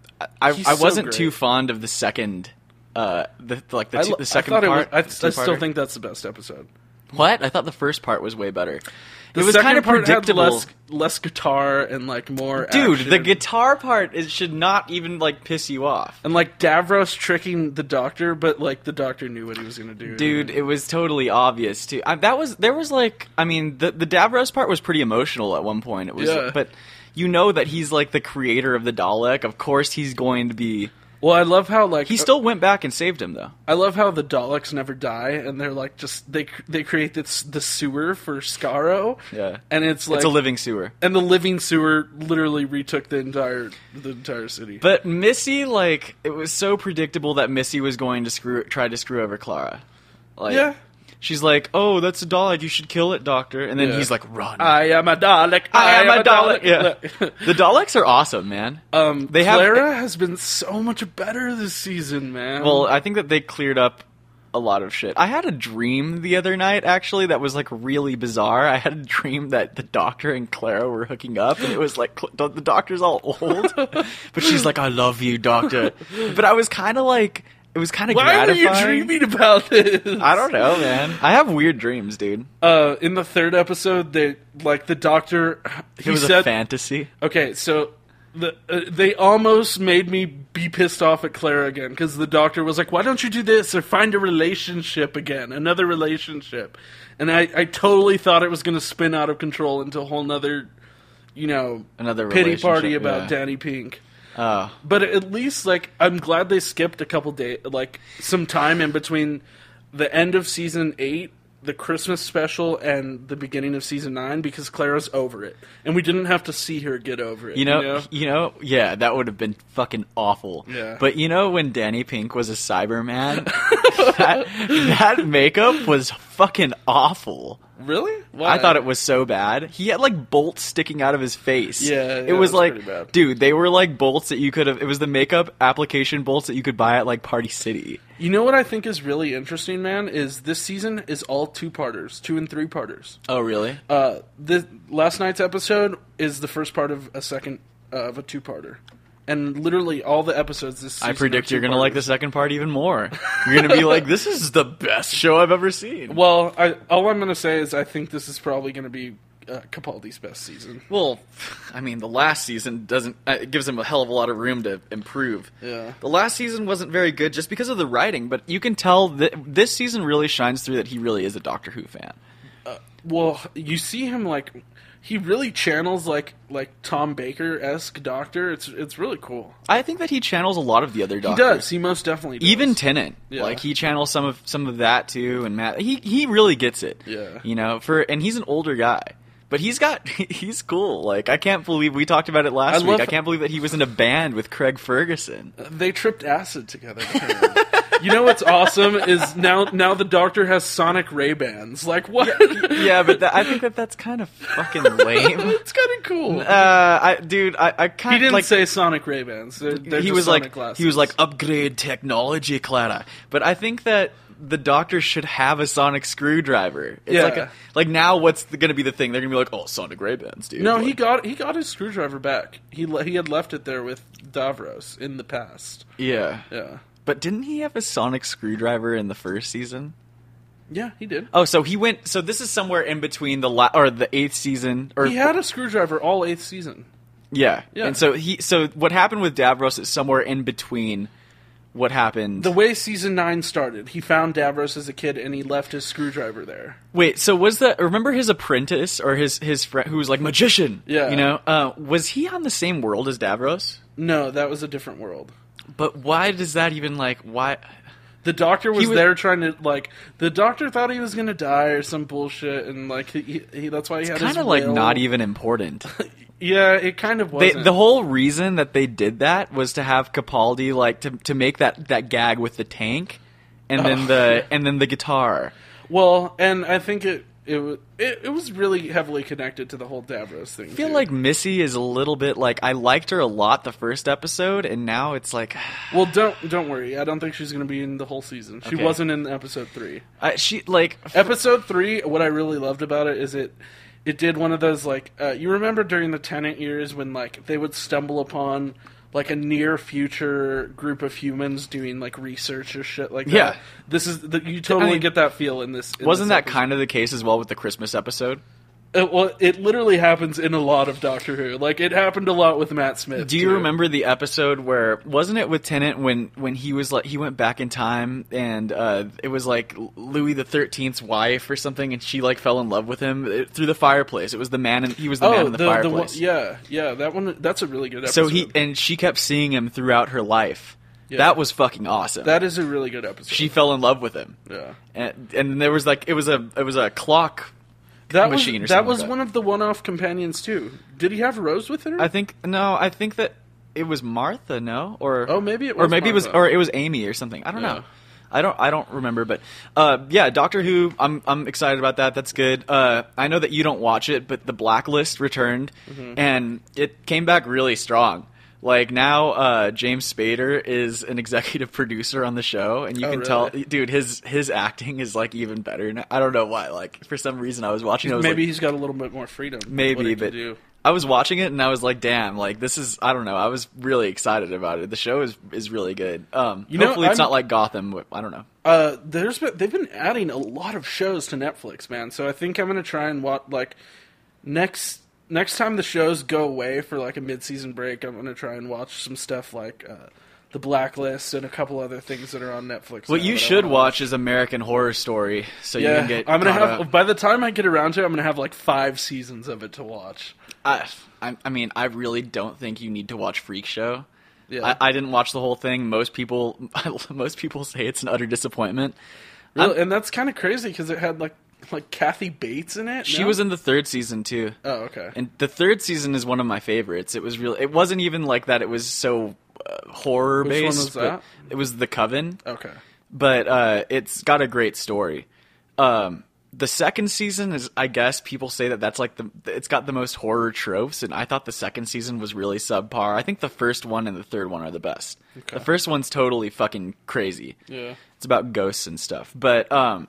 I He's I so wasn't great. too fond of the second. Uh, the like the, I, two, lo- the second I thought part. it was. I, the I still two-parter. think that's the best episode. What? I thought the first part was way better. The it was second kind of part predictable. had less, less guitar and like more. Dude, action. the guitar part is, should not even like piss you off. And like Davros tricking the Doctor, but like the Doctor knew what he was gonna do. Dude, it was totally obvious too. I, that was there was like I mean the the Davros part was pretty emotional at one point. It was, Yeah. but you know that he's like the creator of the Dalek. Of course, he's going to be. Well, I love how like He still went back and saved him though. I love how the Daleks never die, and they're like just they they create this the sewer for Skaro. Yeah, and it's like it's a living sewer. and the living sewer literally retook the entire the entire city. But Missy, like, it was so predictable that Missy was going to screw try to screw over Clara. Like, yeah, she's like, "Oh, that's a Dalek. You should kill it, Doctor." And then Yeah. he's like, "Run." I am a Dalek. I am a Dalek. Dalek. Yeah. The Daleks are awesome, man. um, They have- Clara has been so much better this season, man. Well, I think that they cleared up a lot of shit. I had a dream the other night, actually, that was like really bizarre. I had a dream that the Doctor and Clara were hooking up, and it was like Cl- the Doctor's all old, but she's like, "I love you, Doctor." But I was kind of like, it was kind of why were gratifying. you dreaming about this? I don't know, man. I have weird dreams, dude. Uh, in the third episode, they like the Doctor. He It was said, a fantasy. Okay, so the uh, they almost made me be pissed off at Clara again because the Doctor was like, "Why don't you do this or find a relationship again, another relationship?" And I, I totally thought it was going to spin out of control into a whole nother, you know, Another pity party relationship, about yeah. Danny Pink. Oh. But at least, like, I'm glad they skipped a couple days, like, some time in between the end of season eight, the Christmas special, and the beginning of season nine, because Clara's over it. And we didn't have to see her get over it. You know, you know? you know, yeah, that would have been fucking awful. Yeah. But you know when Danny Pink was a Cyberman, that, that makeup was fucking awful. Really? Why? I thought it was so bad. He had like bolts sticking out of his face. Yeah, yeah it was, was like, pretty bad. Dude, they were like bolts that you could have. It was the makeup application bolts that you could buy at like Party City. You know what I think is really interesting, man? Is this season is all two parters, two and three parters. Oh, really? Uh, the last night's episode is the first part of a second uh, of a two parter. And literally all the episodes this season I predict you're going to like the second part even more. You're going to be like, this is the best show I've ever seen. Well, I, all I'm going to say is I think this is probably going to be uh, Capaldi's best season. Well, I mean, the last season doesn't uh, it gives him a hell of a lot of room to improve. Yeah. The last season wasn't very good just because of the writing, but you can tell that this season really shines through that he really is a Doctor Who fan. Uh, well, you see him like... He really channels like like Tom Baker-esque Doctor. It's it's really cool. I think that he channels a lot of the other Doctors. He does. He most definitely does. Even Tennant. Yeah. Like, he channels some of some of that, too, and Matt. He he really gets it. Yeah. You know, for and he's an older guy. But he's got, he's cool. Like, I can't believe, we talked about it last I week. love- I can't believe that he was in a band with Craig Ferguson. They tripped acid together. apparently. You know what's awesome is now now the Doctor has Sonic Ray-Bans. Like, what? Yeah, but that, I think that that's kind of fucking lame. It's kind of cool. Uh, I, dude, I, I kind He didn't like, say Sonic Ray-Bans. They're, they're he just was Sonic like, glasses. he was like, upgrade technology, Clara. But I think that the Doctor should have a sonic screwdriver. It's Yeah. like a, like now what's going to be the thing? They're going to be like, oh, Sonic Ray-Bans, dude. No, like, he got he got his screwdriver back. He le- he had left it there with Davros in the past. Yeah. Yeah. But didn't he have a sonic screwdriver in the first season? Yeah, he did. Oh, so he went. So this is somewhere in between the la- or the eighth season. Or He had a screwdriver all eighth season. yeah, Yeah. And so he. So what happened with Davros is somewhere in between. What happened? The way season nine started, he found Davros as a kid and he left his screwdriver there. Wait, so was that? Remember his apprentice or his his friend who was like magician? Yeah. You know, uh, was he on the same world as Davros? No, that was a different world. But why does that even like why? The Doctor was, He was- there trying to like. The Doctor thought he was gonna die or some bullshit, and like he, he that's why he had his Kind of like will. not even important. Yeah, it kind of They, wasn't. the whole reason that they did that was to have Capaldi like to to make that, that gag with the tank, and then Oh. the and then the guitar. Well, and I think it it was it, it was really heavily connected to the whole Davros thing. I feel too. like Missy is a little bit like I liked her a lot the first episode, and now it's like Well, don't don't worry. I don't think she's going to be in the whole season. She Okay. wasn't in episode three. I, she like Episode three. What I really loved about it is it it did one of those like uh, you remember during the Tennant years when like they would stumble upon like a near future group of humans doing like research or shit like that. Yeah. This is the, you totally I mean, get that feel in this. In wasn't this that episode. kind of the case as well with the Christmas episode? Uh, well, it literally happens in a lot of Doctor Who. Like, it happened a lot with Matt Smith. Do you too. remember the episode where wasn't it with Tennant when when he was like he went back in time and uh, it was like Louis the Thirteenth's wife or something, and she like fell in love with him uh, through the fireplace. It was the man, and he was the Oh, man in the, the, the one, fireplace. yeah, yeah, that one. That's a really good episode. So he and she kept seeing him throughout her life. Yeah. That was fucking awesome. that is a really good episode. She fell in love with him. yeah, And, and there was like it was a it was a clock that was machine or that something was like that. one of the one-off companions too. Did he have Rose with her? I think no, I think that it was Martha, no, or Oh, maybe it or was maybe it was, Martha. or it was Amy or something. I don't Yeah. know. I don't, I don't remember, but uh, yeah, Doctor Who. I'm, I'm excited about that. That's good. Uh, I know that you don't watch it, but The Blacklist returned, Mm-hmm. and it came back really strong. Like now, uh, James Spader is an executive producer on the show, and you Oh, can really? tell, dude, his his acting is like even better. now. I don't know why. Like for some reason, I was watching. I was maybe like, he's got a little bit more freedom. with maybe, what he can but do. I was watching it and I was like, damn, like this is, I don't know. I was really excited about it. The show is is really good. Um, You know, hopefully it's I'm- not like Gotham. but I don't know. Uh, there's been, they've been adding a lot of shows to Netflix, man. So I think I'm gonna try and watch like next next time the shows go away for like a mid-season break. I'm gonna try and watch some stuff like uh, The Blacklist and a couple other things that are on Netflix. What now you that I should wanna watch is American Horror Story, so you Yeah, can get. I'm gonna caught have. up. By the time I get around to it, I'm gonna have like five seasons of it to watch. I, I, I mean, I really don't think you need to watch Freak Show. Yeah, I, I didn't watch the whole thing. Most people, most people say it's an utter disappointment. Really? I'm- And that's kind of crazy because it had like like Kathy Bates in it. She no? was in the third season too. Oh, okay. And the third season is one of my favorites. It was real. It wasn't even like that. It was so uh, horror Which one based. was that? It was The Coven. Okay. but uh, it's got a great story. Um, the second season is, I guess, people say that that's like the it's got the most horror tropes, and I thought the second season was really subpar. I think the first one and the third one are the best. Okay. The first one's totally fucking crazy. Yeah, it's about ghosts and stuff. But um,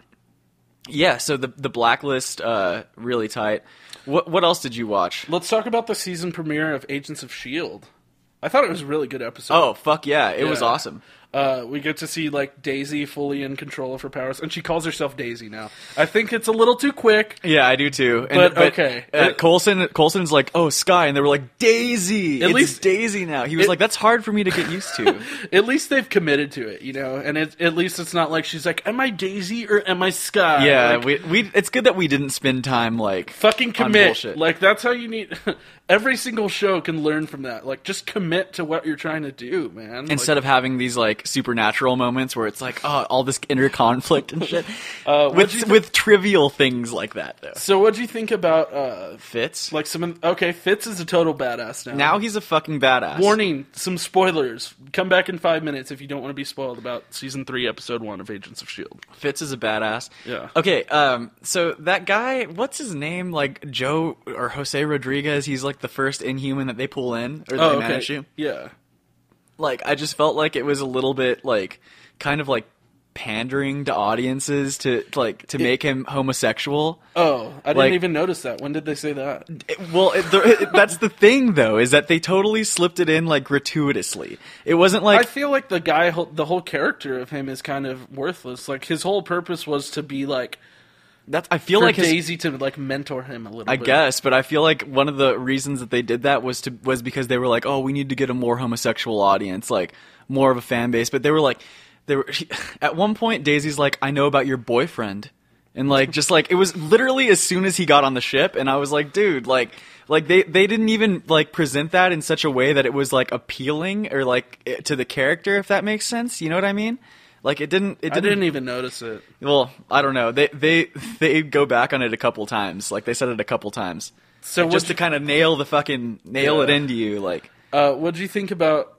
yeah, so the the Blacklist, uh, really tight. What what else did you watch? Let's talk about the season premiere of Agents of S H I E L D. I thought it was a really good episode. Oh, fuck yeah. It yeah. was awesome. Uh, we get to see, like, Daisy fully in control of her powers, and she calls herself Daisy now. I think it's a little too quick. Yeah, I do too. And, but, but okay. Uh, Coulson, Coulson's like, oh, Sky, and they were like, Daisy! At it's least Daisy now. He was it, like, that's hard for me to get used to. At least they've committed to it, you know? And it, at least it's not like she's like, am I Daisy or am I Sky? Yeah, like, we, we, it's good that we didn't spend time, like, fucking commit. Like, that's how you need... Every single show can learn from that. Like, just commit to what you're trying to do, man. Instead like, of having these, like, supernatural moments where it's like, oh, all this inner conflict and shit. uh, with th- with trivial things like that, though. So what'd you think about... Uh, Fitz? Like some... Okay, Fitz is a total badass now. Now he's a fucking badass. Warning, some spoilers. Come back in five minutes if you don't want to be spoiled about Season three, Episode one of Agents of S H I E L D. Fitz is a badass. Yeah. Okay, um, so that guy, what's his name? Like, Joe or Jose Rodriguez, he's like the first Inhuman that they pull in, or oh, they okay. manage to. Yeah. Like, I just felt like it was a little bit, like, kind of like pandering to audiences to, like, to it, make him homosexual. Oh, I didn't like, even notice that. When did they say that? It, well, it, the, it, that's the thing, though, is that they totally slipped it in, like, gratuitously. It wasn't like... I feel like the guy, the whole character of him is kind of worthless. Like, his whole purpose was to be, like... That's, I feel for like his, Daisy to like mentor him a little I bit. guess, but I feel like one of the reasons that they did that was to was because they were like, oh, we need to get a more homosexual audience, like more of a fan base. But they were like, they were at one point, Daisy's like, I know about your boyfriend, and like just like it was literally as soon as he got on the ship, and I was like, dude, like like they they didn't even like present that in such a way that it was like appealing or like to the character, if that makes sense. You know what I mean? Like it didn't. It didn't, I didn't even notice it. Well, I don't know. They they they go back on it a couple times. Like they said it a couple times. So like, just to kind of nail the fucking nail yeah. it into you. Like, uh, what do you think about?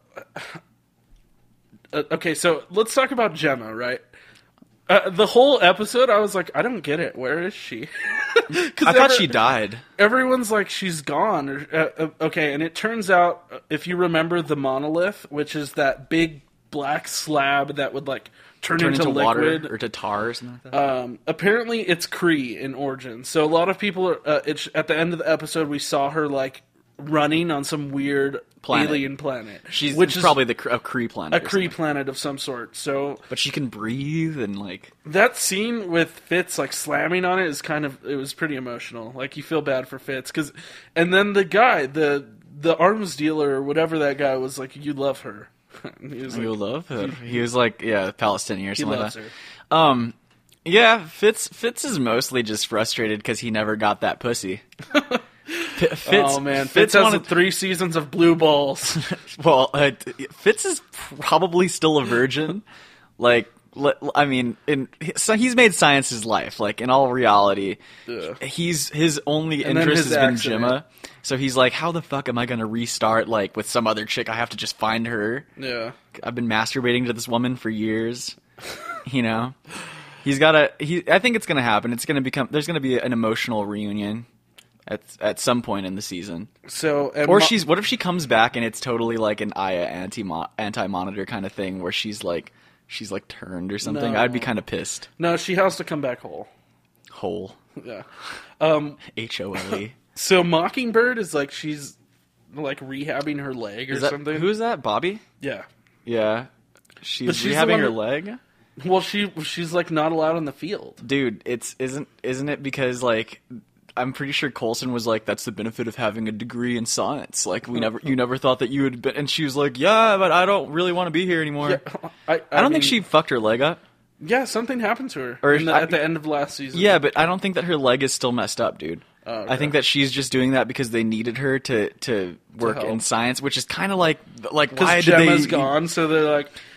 Uh, okay, so let's talk about Gemma, right? Uh, the whole episode, I was like, I don't get it. Where is she? I thought every, she died. Everyone's like, she's gone. Or, uh, uh, okay, and it turns out, if you remember the monolith, which is that big black slab that would like turn, turn into, into liquid water or to tar or something like that. Um, apparently, it's Kree in origin. So a lot of people are. Uh, it's at the end of the episode, we saw her like running on some weird planet. alien planet. She's which is probably the a Kree planet. A Kree planet of some sort. So, but she can breathe and like that scene with Fitz like slamming on it is kind of it was pretty emotional. Like you feel bad for Fitz because, and then the guy, the the arms dealer or whatever that guy was like, you love her. He was like, you love her. He was like, yeah, Palestinian or something he loves like that. Her. Um, yeah, Fitz Fitz is mostly just frustrated because he never got that pussy. Fitz, oh man, Fitz, Fitz has wanted... three seasons of blue balls. Well, uh, Fitz is probably still a virgin. Like, I mean, in so he's made science his life. Like in all reality, Ugh. he's his only and interest his has been accident. Gemma. So he's like, how the fuck am I gonna restart like with some other chick? I have to just find her. Yeah, I've been masturbating to this woman for years. You know, he's got a. He, I think it's gonna happen. It's gonna become. There's gonna be an emotional reunion at at some point in the season. So, or mo- she's. What if she comes back and it's totally like an Aya anti anti monitor kind of thing where she's like. She's like turned or something. No. I'd be kind of pissed. No, she has to come back whole. Whole. Yeah. Um, H O L E. So Mockingbird is like she's like rehabbing her leg or is that, something. Who's that? Bobby? Yeah. Yeah. She's, she's rehabbing her that, leg? Well, she she's like not allowed in the field. Dude, it's isn't isn't it because like I'm pretty sure Coulson was like, that's the benefit of having a degree in science. Like, we never, you never thought that you would be, and she was like, yeah, but I don't really want to be here anymore. Yeah, I, I, I don't mean, think she fucked her leg up. Yeah, something happened to her or in the, I, at the end of last season. Yeah, but I don't think that her leg is still messed up, dude. Oh, okay. I think that she's just doing that because they needed her to, to work to in science, which is kind of like, like, because why Gemma's did they... gone, so they're like...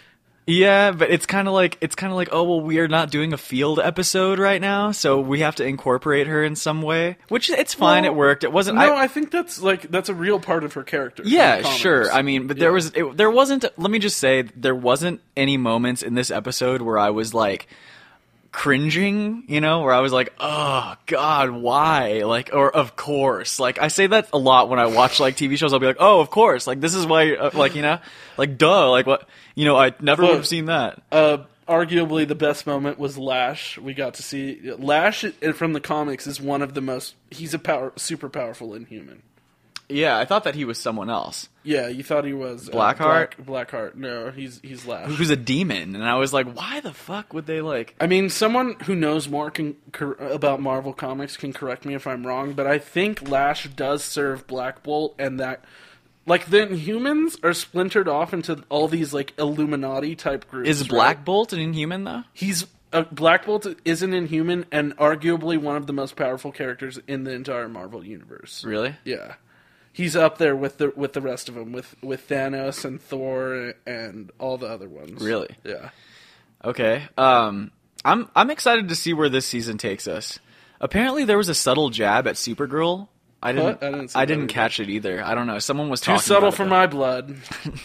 Yeah, but it's kind of like it's kind of like oh well, we are not doing a field episode right now, so we have to incorporate her in some way. Which it's fine. Well, it worked. It wasn't. No, I, I think that's like that's a real part of her character. yeah, sure. I mean, but Yeah. there was it, there wasn't. Let me just say, there wasn't any moments in this episode where I was like cringing, you know, where I was like, oh god, why? Like, or of course. Like, I say that a lot when I watch like T V shows. I'll be like, oh, of course. Like, this is why. Uh, like, you know, like duh. Like what? You know, I never But, would have seen that. Uh, arguably, the best moment was Lash. We got to see Lash from the comics is one of the most. He's a power, super powerful Inhuman. Yeah, I thought that he was someone else. Yeah, you thought he was Blackheart? Uh, Black, Blackheart. No, he's he's Lash. Who's a demon, and I was like, why the fuck would they like? I mean, someone who knows more can, cor- about Marvel Comics can correct me if I'm wrong, but I think Lash does serve Black Bolt, and that, like, the Inhumans are splintered off into all these, like, Illuminati type groups. Is right? Black Bolt an Inhuman though? He's uh, Black Bolt is an Inhuman and arguably one of the most powerful characters in the entire Marvel universe. Really? Yeah. He's up there with the with the rest of them, with, with Thanos and Thor and all the other ones. Really? Yeah. Okay. Um, I'm I'm excited to see where this season takes us. Apparently, there was a subtle jab at Supergirl. I didn't. What? I didn't see I that didn't either. catch it either. I don't know. Someone was Too talking subtle about it, for though. my blood.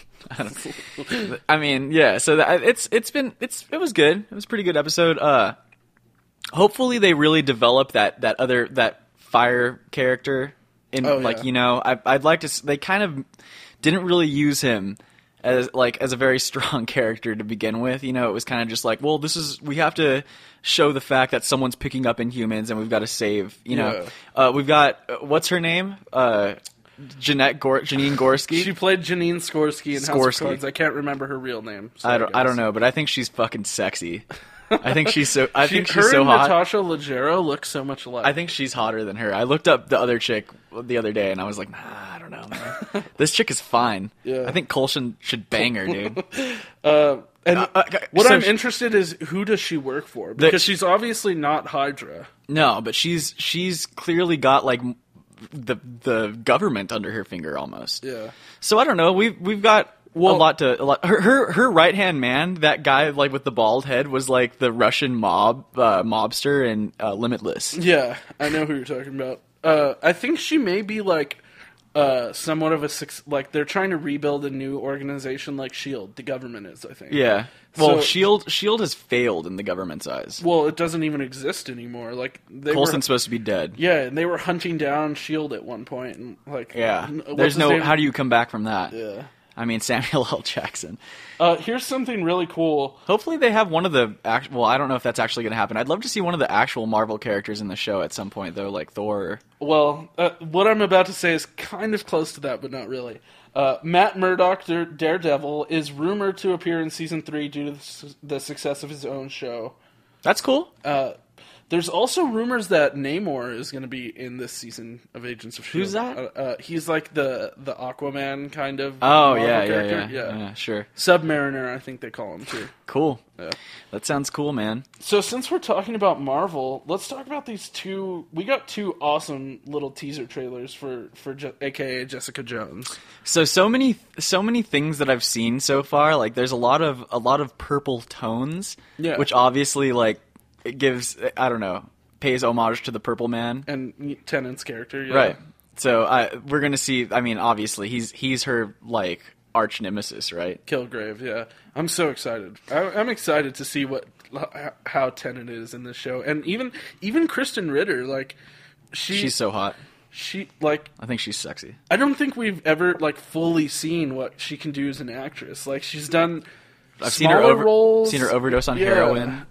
I mean, yeah. So that, it's it's been it's it was good. It was a pretty good episode. Uh, hopefully they really develop that that other that fire character. In Oh, like yeah. you know, I, I'd like to. s- They kind of didn't really use him as like as a very strong character to begin with. You know, it was kind of just like, well, this is we have to show the fact that someone's picking up Inhumans and we've got to save. You know, uh, we've got uh, what's her name? Uh, Jeanette Gor- Janine Gorski. She played Janine Skorsky in House Skorsky. of Cards. I can't remember her real name. I don't. I guess. don't know, but I think she's fucking sexy. I think she's so. I She, think her she's so and hot. Natasha Leggero look so much alike. I think she's hotter than her. I looked up the other chick the other day, and I was like, nah, I don't know, man. This chick is fine. Yeah. I think Coulson should bang her, dude. Uh, and Uh, uh, what so I'm she- interested is who does she work for? Because she's obviously not Hydra. No, but she's she's clearly got like m- the the government under her finger almost. Yeah. So I don't know. We've we've got. Well- a lot to a lot. Her her, her right hand man, that guy like with the bald head, was like the Russian mob uh, mobster in uh, Limitless. Yeah, I know who you're talking about. Uh, I think she may be like uh, somewhat of a suc- like they're trying to rebuild a new organization like Shield. The government is, I think. Yeah. Well, So- Shield Shield has failed in the government's eyes. Well, it doesn't even exist anymore. Like they Coulson's were, supposed to be dead. yeah, and they were hunting down Shield at one point, and like Yeah. n- what's There's his no. name? How do you come back from that? Yeah. I mean, Samuel L. Jackson. Uh, here's something really cool. Hopefully, they have one of the. Act- well, I don't know if that's actually going to happen. I'd love to see one of the actual Marvel characters in the show at some point, though, like Thor. Well, uh, what I'm about to say is kind of close to that, but not really. Uh, Matt Murdock, Dare- Daredevil, is rumored to appear in season three due to the, su- the success of his own show. That's cool. Uh, there's also rumors that Namor is going to be in this season of Agents of S H I E L D. Who's that? Uh, uh, he's like the, the Aquaman kind of Oh Marvel yeah, yeah, character. yeah, yeah. Sure. Submariner, I think they call him too. Cool. Yeah. That sounds cool, man. So since we're talking about Marvel, let's talk about these two. We got two awesome little teaser trailers for for Je- A K A Jessica Jones. So so many so many things that I've seen so far. Like there's a lot of a lot of purple tones, Yeah. which obviously like it gives I don't know pays homage to the Purple Man, And Tennant's character, yeah. right? So I we're gonna see. I mean, obviously he's he's her like arch nemesis, right? Kilgrave, yeah. I'm so excited. I, I'm excited to see what how Tennant is in this show, and even even Kristen Ritter, like she She's so hot. she like I think she's sexy. I don't think we've ever like fully seen what she can do as an actress. Like she's done. I've seen her smaller over, roles. seen her overdose on Yeah. heroin.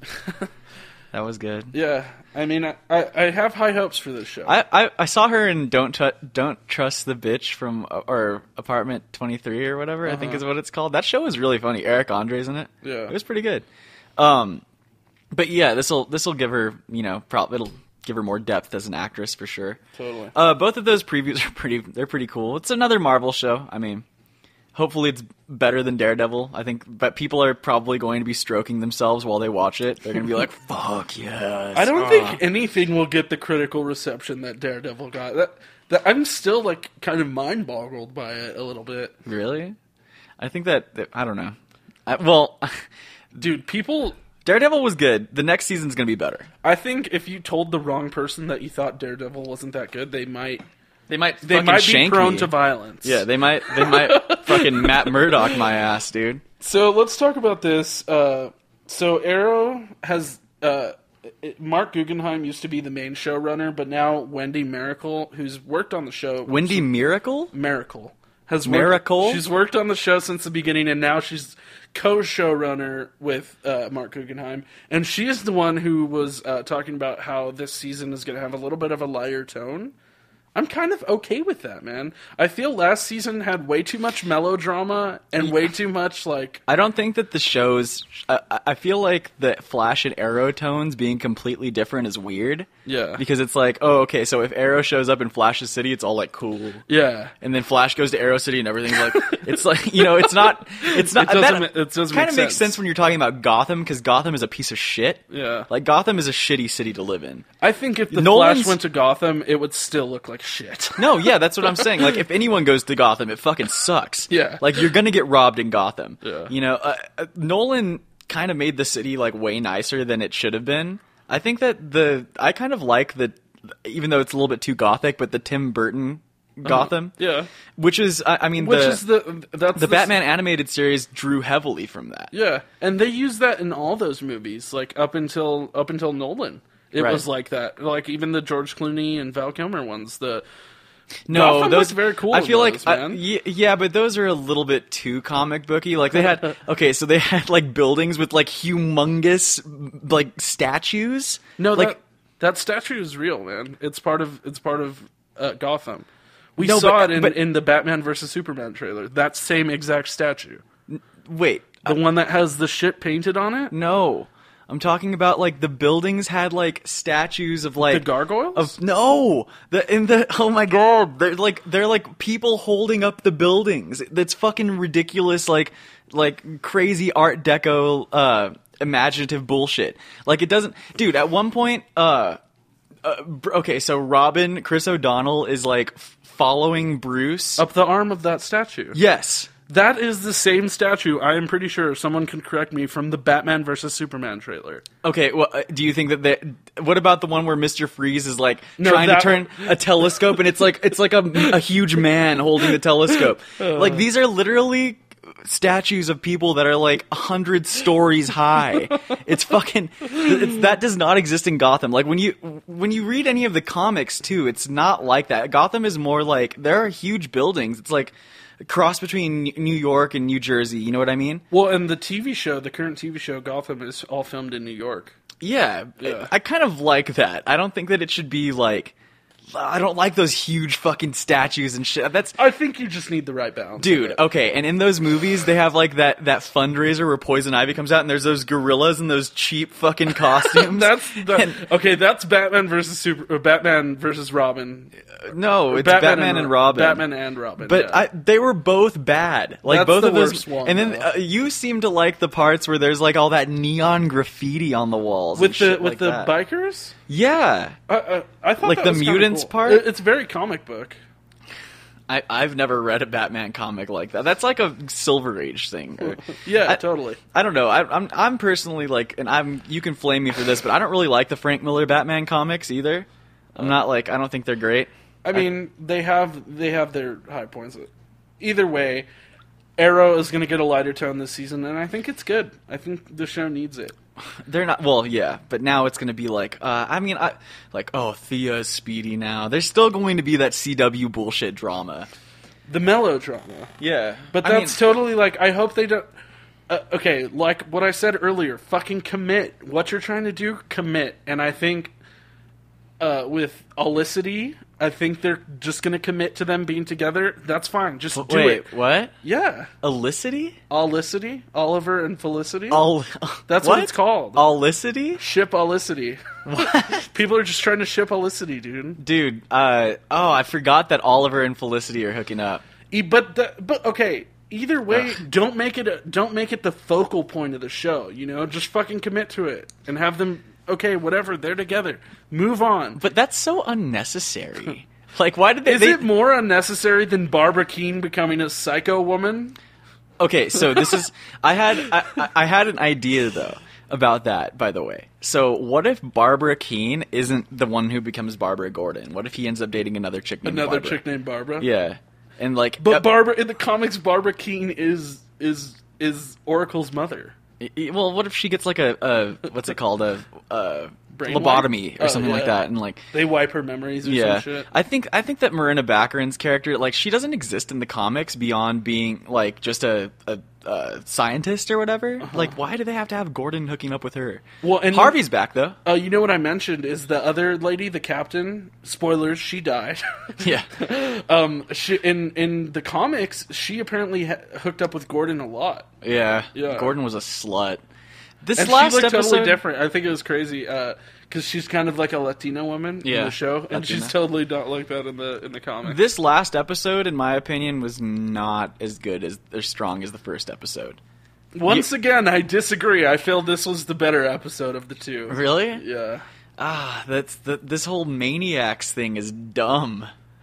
That was good. Yeah, I mean, I, I have high hopes for this show. I, I, I saw her in Don't Tru- Don't Trust the Bitch from or Apartment twenty-three or whatever I think Uh-huh. is what it's called. That show was really funny. Eric Andre's in it. Yeah. It was pretty good. Um, but yeah, this will this will give her you know prob- it'll give her more depth as an actress for sure. Totally. Uh, both of those previews are pretty. They're pretty cool. It's another Marvel show. I mean, hopefully it's better than Daredevil. I think, but people are probably going to be stroking themselves while they watch it. They're going to be like, "Fuck yes!" I don't Ah. think anything will get the critical reception that Daredevil got. That, that I'm still like kind of mind boggled by it a little bit. Really? I think that, that I don't know. I, well, Dude, people... Daredevil was good. The next season's going to be better. I think if you told the wrong person that you thought Daredevil wasn't that good, they might... They might They fucking might be shank prone me. to violence. Yeah, they might They might fucking Matt Murdock my ass, dude. So let's talk about this. Uh, so Arrow has... Uh, it, Mark Guggenheim used to be the main showrunner, but now Wendy Miracle, who's worked on the show... Wendy Miracle? Miracle. Has Miracle? Worked, she's worked on the show since the beginning, and now she's co-showrunner with uh, Mark Guggenheim. And she is the one who was uh, talking about how this season is going to have a little bit of a lighter tone. I'm kind of okay with that, man. I feel last season had way too much melodrama and way too much, like... I don't think that the shows... I, I feel like the Flash and Arrow tones being completely different is weird. Yeah. Because it's like, oh, okay, so if Arrow shows up in Flash's city, it's all like cool. Yeah. And then Flash goes to Arrow City and everything's like... It's like, you know, it's not... It's not... It doesn't, that it doesn't kind make of makes sense. sense when you're talking about Gotham, because Gotham is a piece of shit. Yeah. Like, Gotham is a shitty city to live in. I think if the Nolan's- Flash went to Gotham, it would still look like shit. No, yeah, that's what I'm saying. Like, if anyone goes to Gotham, it fucking sucks. Yeah. Like, you're gonna get robbed in Gotham. Yeah. You know, uh, uh, Nolan kind of made the city, like, way nicer than it should have been. I think that the... I kind of like the... Even though it's a little bit too gothic, but the Tim Burton Gotham. Uh, yeah. Which is, I, I mean, Which the, is the... That's the Batman animated series drew heavily from that. Yeah, and they use that in all those movies, like up until up until Nolan. It Right. was like that. Like even the George Clooney and Val Kilmer ones. The No, Gotham those looked very cool. I in feel those, like, man. I, yeah, yeah, but those are a little bit too comic booky. Like they had, okay, so they had like buildings with like humongous like statues. no, like that that statue is real, man. It's part of it's part of uh, Gotham. We No, saw but- it in, but- in the Batman versus Superman trailer. That same exact statue, wait, the one that has the shit painted on it. no, I'm talking about like the buildings had like statues of like The gargoyles? Of no, the in the oh my god, they're like they're like people holding up the buildings. That's fucking ridiculous. Like like crazy Art Deco, uh, imaginative bullshit. Like it doesn't, dude. At one point, uh, uh br- okay, so Robin, Chris O'Donnell is like f- following Bruce Up the arm of that statue. Yes. That is the same statue, I am pretty sure, someone can correct me, from the Batman versus Superman trailer. Okay, well, uh, do you think that they, what about the one where Mister Freeze is like No, trying to that turn a telescope and it's like it's like a, a huge man holding the telescope? Like these are literally statues of people that are like a hundred stories high. It's fucking it's, that does not exist in Gotham. Like when you when you read any of the comics too, it's not like that. Gotham is more like there are huge buildings. It's like a cross between New York and New Jersey. You know what I mean? Well, and the T V show, the current T V show Gotham, is all filmed in New York. Yeah, Yeah. I, I kind of like that. I don't think that it should be like. I don't like those huge fucking statues and shit. That's I think you just need the right balance. dude. of it. Okay, and in those movies, they have like that that fundraiser where Poison Ivy comes out, and there's those gorillas in those cheap fucking costumes. That's the, And- okay. That's Batman versus Super. Or Batman versus Robin. no, it's Batman, and, Robin. Batman and Robin. But yeah. I, they were both bad. Like That's both the of those. worst one, and then though. uh, you seem to like the parts where there's like all that neon graffiti on the walls with and the shit with like the that. bikers. Yeah, I, I, I thought Like that the was kinda mutants cool. part? It- It's very comic book. I, I've never read a Batman comic like that. That's like a Silver Age thing. Or- Yeah, I- totally. I don't know. I, I'm I'm personally like, and I'm you can flame me for this, but I don't really like the Frank Miller Batman comics either. I'm not like I don't think they're great. I mean, they have they have their high points. Either way, Arrow is going to get a lighter tone this season, and I think it's good. I think the show needs it. They're not well, yeah, but now it's going to be like, uh, I mean, I like oh Thea's speedy now. There's still going to be that C W bullshit drama. The melodrama. Yeah, But I that's mean, totally like, I hope they don't... Uh, okay, like what I said earlier, fucking commit. What you're trying to do, commit. And I think uh, with Olicity, I think they're just going to commit to them being together. That's fine. Just do wait, it. what? Yeah. Olicity? Olicity? Oliver and Felicity? All That's what it's called. Olicity? Ship Olicity. People are just trying to ship Olicity, dude. Dude, uh, oh, I forgot that Oliver and Felicity are hooking up. E- But the, but okay, either way, don't make it a, don't make it the focal point of the show. You know, just fucking commit to it and have them. Okay, whatever, they're together. Move on. But that's so unnecessary. Like, why did they? Is they, it more unnecessary than Barbara Keene becoming a psycho woman? Okay, so this is I had I, I had an idea though about that, by the way. So what if Barbara Keene isn't the one who becomes Barbara Gordon? What if he ends up dating another chick named Another Barbara? chick named Barbara? Yeah. And like But uh, Barbara in the comics, Barbara Keene is is is Oracle's mother. Well, what if she gets like a, a what's it called a, a Brain lobotomy wipe? or Oh, something yeah. like that, and like They wipe her memories or yeah, some shit. I think I think that Marina Baccarin's character, like, she doesn't exist in the comics beyond being like just a, a, a scientist or whatever. Uh-huh. Like, why do they have to have Gordon hooking up with her? Well, and Harvey's back though. Uh, you know what I mentioned is the other lady, the captain. Spoilers: she died. Yeah. um, she, in in the comics, she apparently ha- hooked up with Gordon a lot. Yeah, Yeah. Gordon was a slut. This And last she looked episode, totally different. I think it was crazy because she's kind of like a Latina woman Yeah, in the show, and Latina. she's totally not like that in the in the comics. This last episode, in my opinion, was not as good as or strong as the first episode. Once again, I disagree. I feel this was the better episode of the two. Really? Yeah. Ah, that's the, this whole maniacs thing is dumb.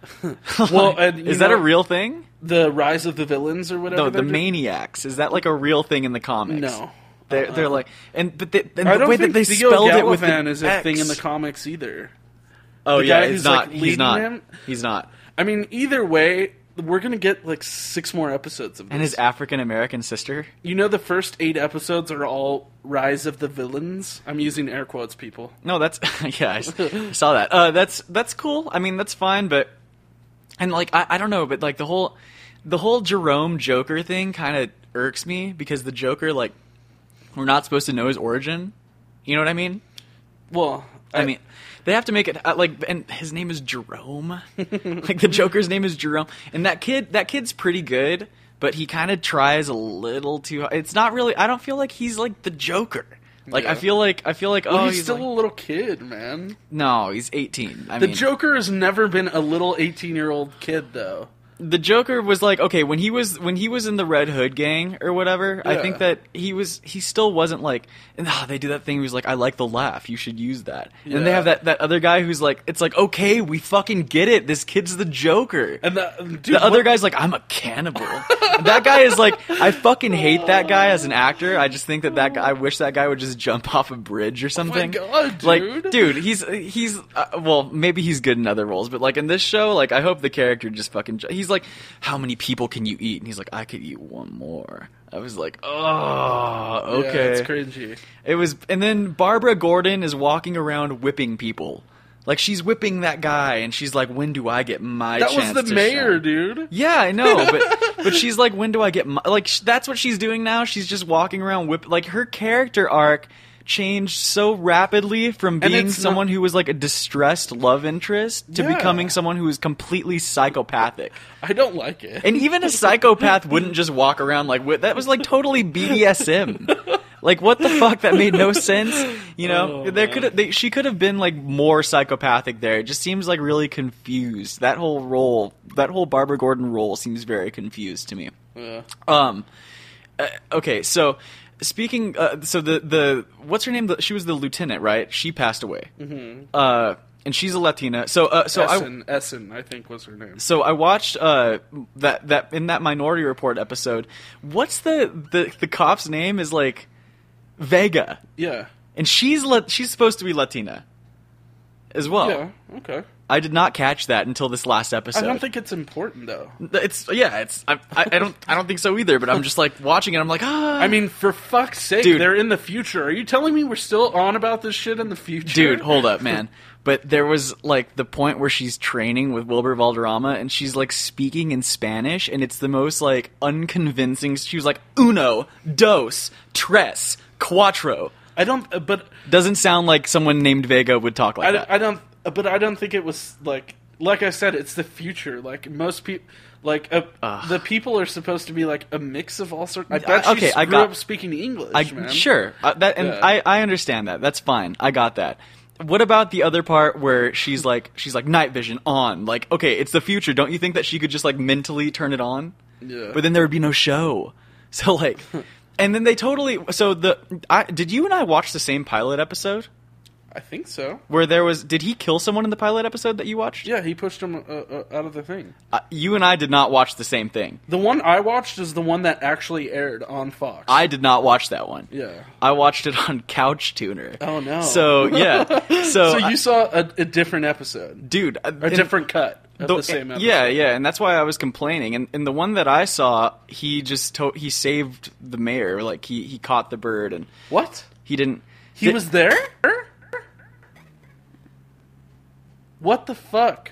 Well, and, you is that know, a real thing? The Rise of the Villains or whatever? No, the they're doing? maniacs. Is that like a real thing in the comics? No. They're, they're like, and but they, and I the don't way think that they Theo spelled it with Galavan the is a thing in the X. comics either. Oh the yeah, guy he's who's, not. like, he's leading not. him? He's not. I mean, either way, we're gonna get like six more episodes of this. And his African American sister. You know, the first eight episodes are all Rise of the Villains. I'm using air quotes, people. No, that's yeah. I s- I saw that. Uh, that's that's cool. I mean, that's fine, but and like I, I don't know, but like the whole the whole Jerome Joker thing kind of irks me because the Joker, like, we're not supposed to know his origin. You know what I mean? Well, I, I mean, they have to make it uh, like, and his name is Jerome. Like the Joker's name is Jerome, and that kid, that kid's pretty good, but he kind of tries a little too hard. It's not really. I don't feel like he's like the Joker. Like Yeah. I feel like I feel like well, oh, he's, he's still like- a little kid, man. no, he's eighteen. I The mean, Joker has never been a little eighteen-year-old kid, though. the Joker was like, okay, when he was when he was in the Red Hood gang or whatever, I Yeah. think that he was he still wasn't like, and ah, they do that thing. He was like, I like the laugh. You should use that. And then they Yeah. have that that other guy who's like, it's like, okay, we fucking get it. This kid's the Joker. And the, dude, The other what- guy's like, I'm a cannibal. That guy is like, I fucking hate that guy as an actor. I just think that that guy, I wish that guy would just jump off a bridge or something. God, Like, dude. dude, he's he's uh, well, maybe he's good in other roles, but like in this show, like I hope the character just fucking. He's like, how many people can you eat? And he's like, I could eat one more. I was like, oh, okay. Yeah, it's cringy. It was, and then Barbara Gordon is walking around whipping people. Like, she's whipping that guy, and she's like, when do I get my That chance was the to mayor, shine? dude. Yeah, I know, but but she's like, when do I get my... Like, sh- that's what she's doing now. She's just walking around whip... Like, her character arc changed so rapidly from And being it's someone not- who was like a distressed love interest to Yeah. becoming someone who was completely psychopathic. I don't like it. And even a psychopath wouldn't just walk around like... Wh- that was like totally B D S M. Like, what the fuck? That made no sense. You know, Oh, there man. could have she could have been like more psychopathic there. It just seems like really confused. That whole role, that whole Barbara Gordon role, seems very confused to me. Yeah. Um, uh, okay, so speaking, uh, so the the what's her name? The, she was the lieutenant, right? She passed away. Mm-hmm. Uh, and she's a Latina. So uh, so I. Essen, Essen, I think was her name. So I watched uh, that that in that Minority Report episode. What's the, the the cop's name? Is like Vega, Yeah. and she's la- she's supposed to be Latina as well. Yeah. Okay. I did not catch that until this last episode. I don't think it's important though. it's yeah. It's I, I, I don't I don't think so either. But I'm just like watching it. I'm like ah. I mean, for fuck's sake, Dude. they're in the future. Are you telling me we're still on about this shit in the future? Dude, hold up, man. But there was, like, the point where she's training with Wilbur Valderrama, and she's, like, speaking in Spanish, and it's the most, like, unconvincing... She was like, uno, dos, tres, cuatro. I don't. uh, But Doesn't sound like someone named Vega would talk like I, that. I don't. But I don't think it was like. Like I said, it's the future. Like most people. Like uh, the people are supposed to be like a mix of all sorts. I bet she Okay, I grew got- up speaking English, I, man. Sure. Uh, that, and Yeah. I, I understand that. That's fine. I got that. What about the other part where she's like, she's like, night vision on? Like, okay, it's the future. Don't you think that she could just, like, mentally turn it on? Yeah. But then there would be no show. So, like, and then they totally, so the, I, did you and I watch the same pilot episode? I think so. Where there was, did he kill someone in the pilot episode that you watched? Yeah, he pushed him uh, uh, out of the thing. Uh, you and I did not watch the same thing. The one I watched is the one that actually aired on Fox. I did not watch that one. Yeah. I watched it on Couch Tuner. Oh, no. So, yeah. So, so you I, saw a, a different episode. Dude. A in, different cut of the, the same episode. Yeah, yeah, and that's why I was complaining. And, and the one that I saw, he just, to- he saved the mayor. Like, he, he caught the bird and... What? He didn't... He th- was there? What the fuck?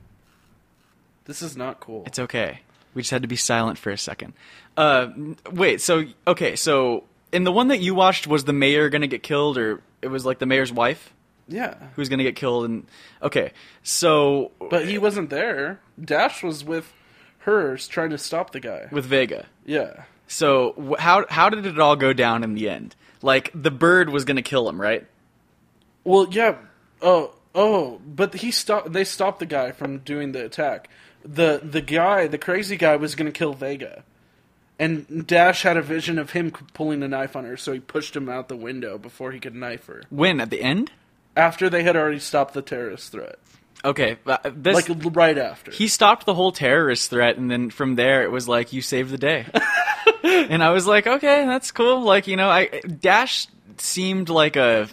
This is not cool. It's okay. We just had to be silent for a second. Uh, wait, so, okay, so in the one that you watched, was the mayor going to get killed, or it was like the mayor's wife? Yeah. Who was going to get killed, and, okay, so... But he wasn't there. Dash was with hers trying to stop the guy. With Vega. Yeah. So, wh- how how did it all go down in the end? Like, the bird was going to kill him, right? Well, yeah, oh... Oh, but he stopped. They stopped the guy from doing the attack. the The guy, the crazy guy, was going to kill Vega, and Dash had a vision of him pulling a knife on her, so he pushed him out the window before he could knife her. When? At the end? After they had already stopped the terrorist threat. Okay, uh, this, like right after. He stopped the whole terrorist threat, and then from there it was like, you saved the day. And I was like, okay, that's cool. Like, you know, I Dash seemed like a...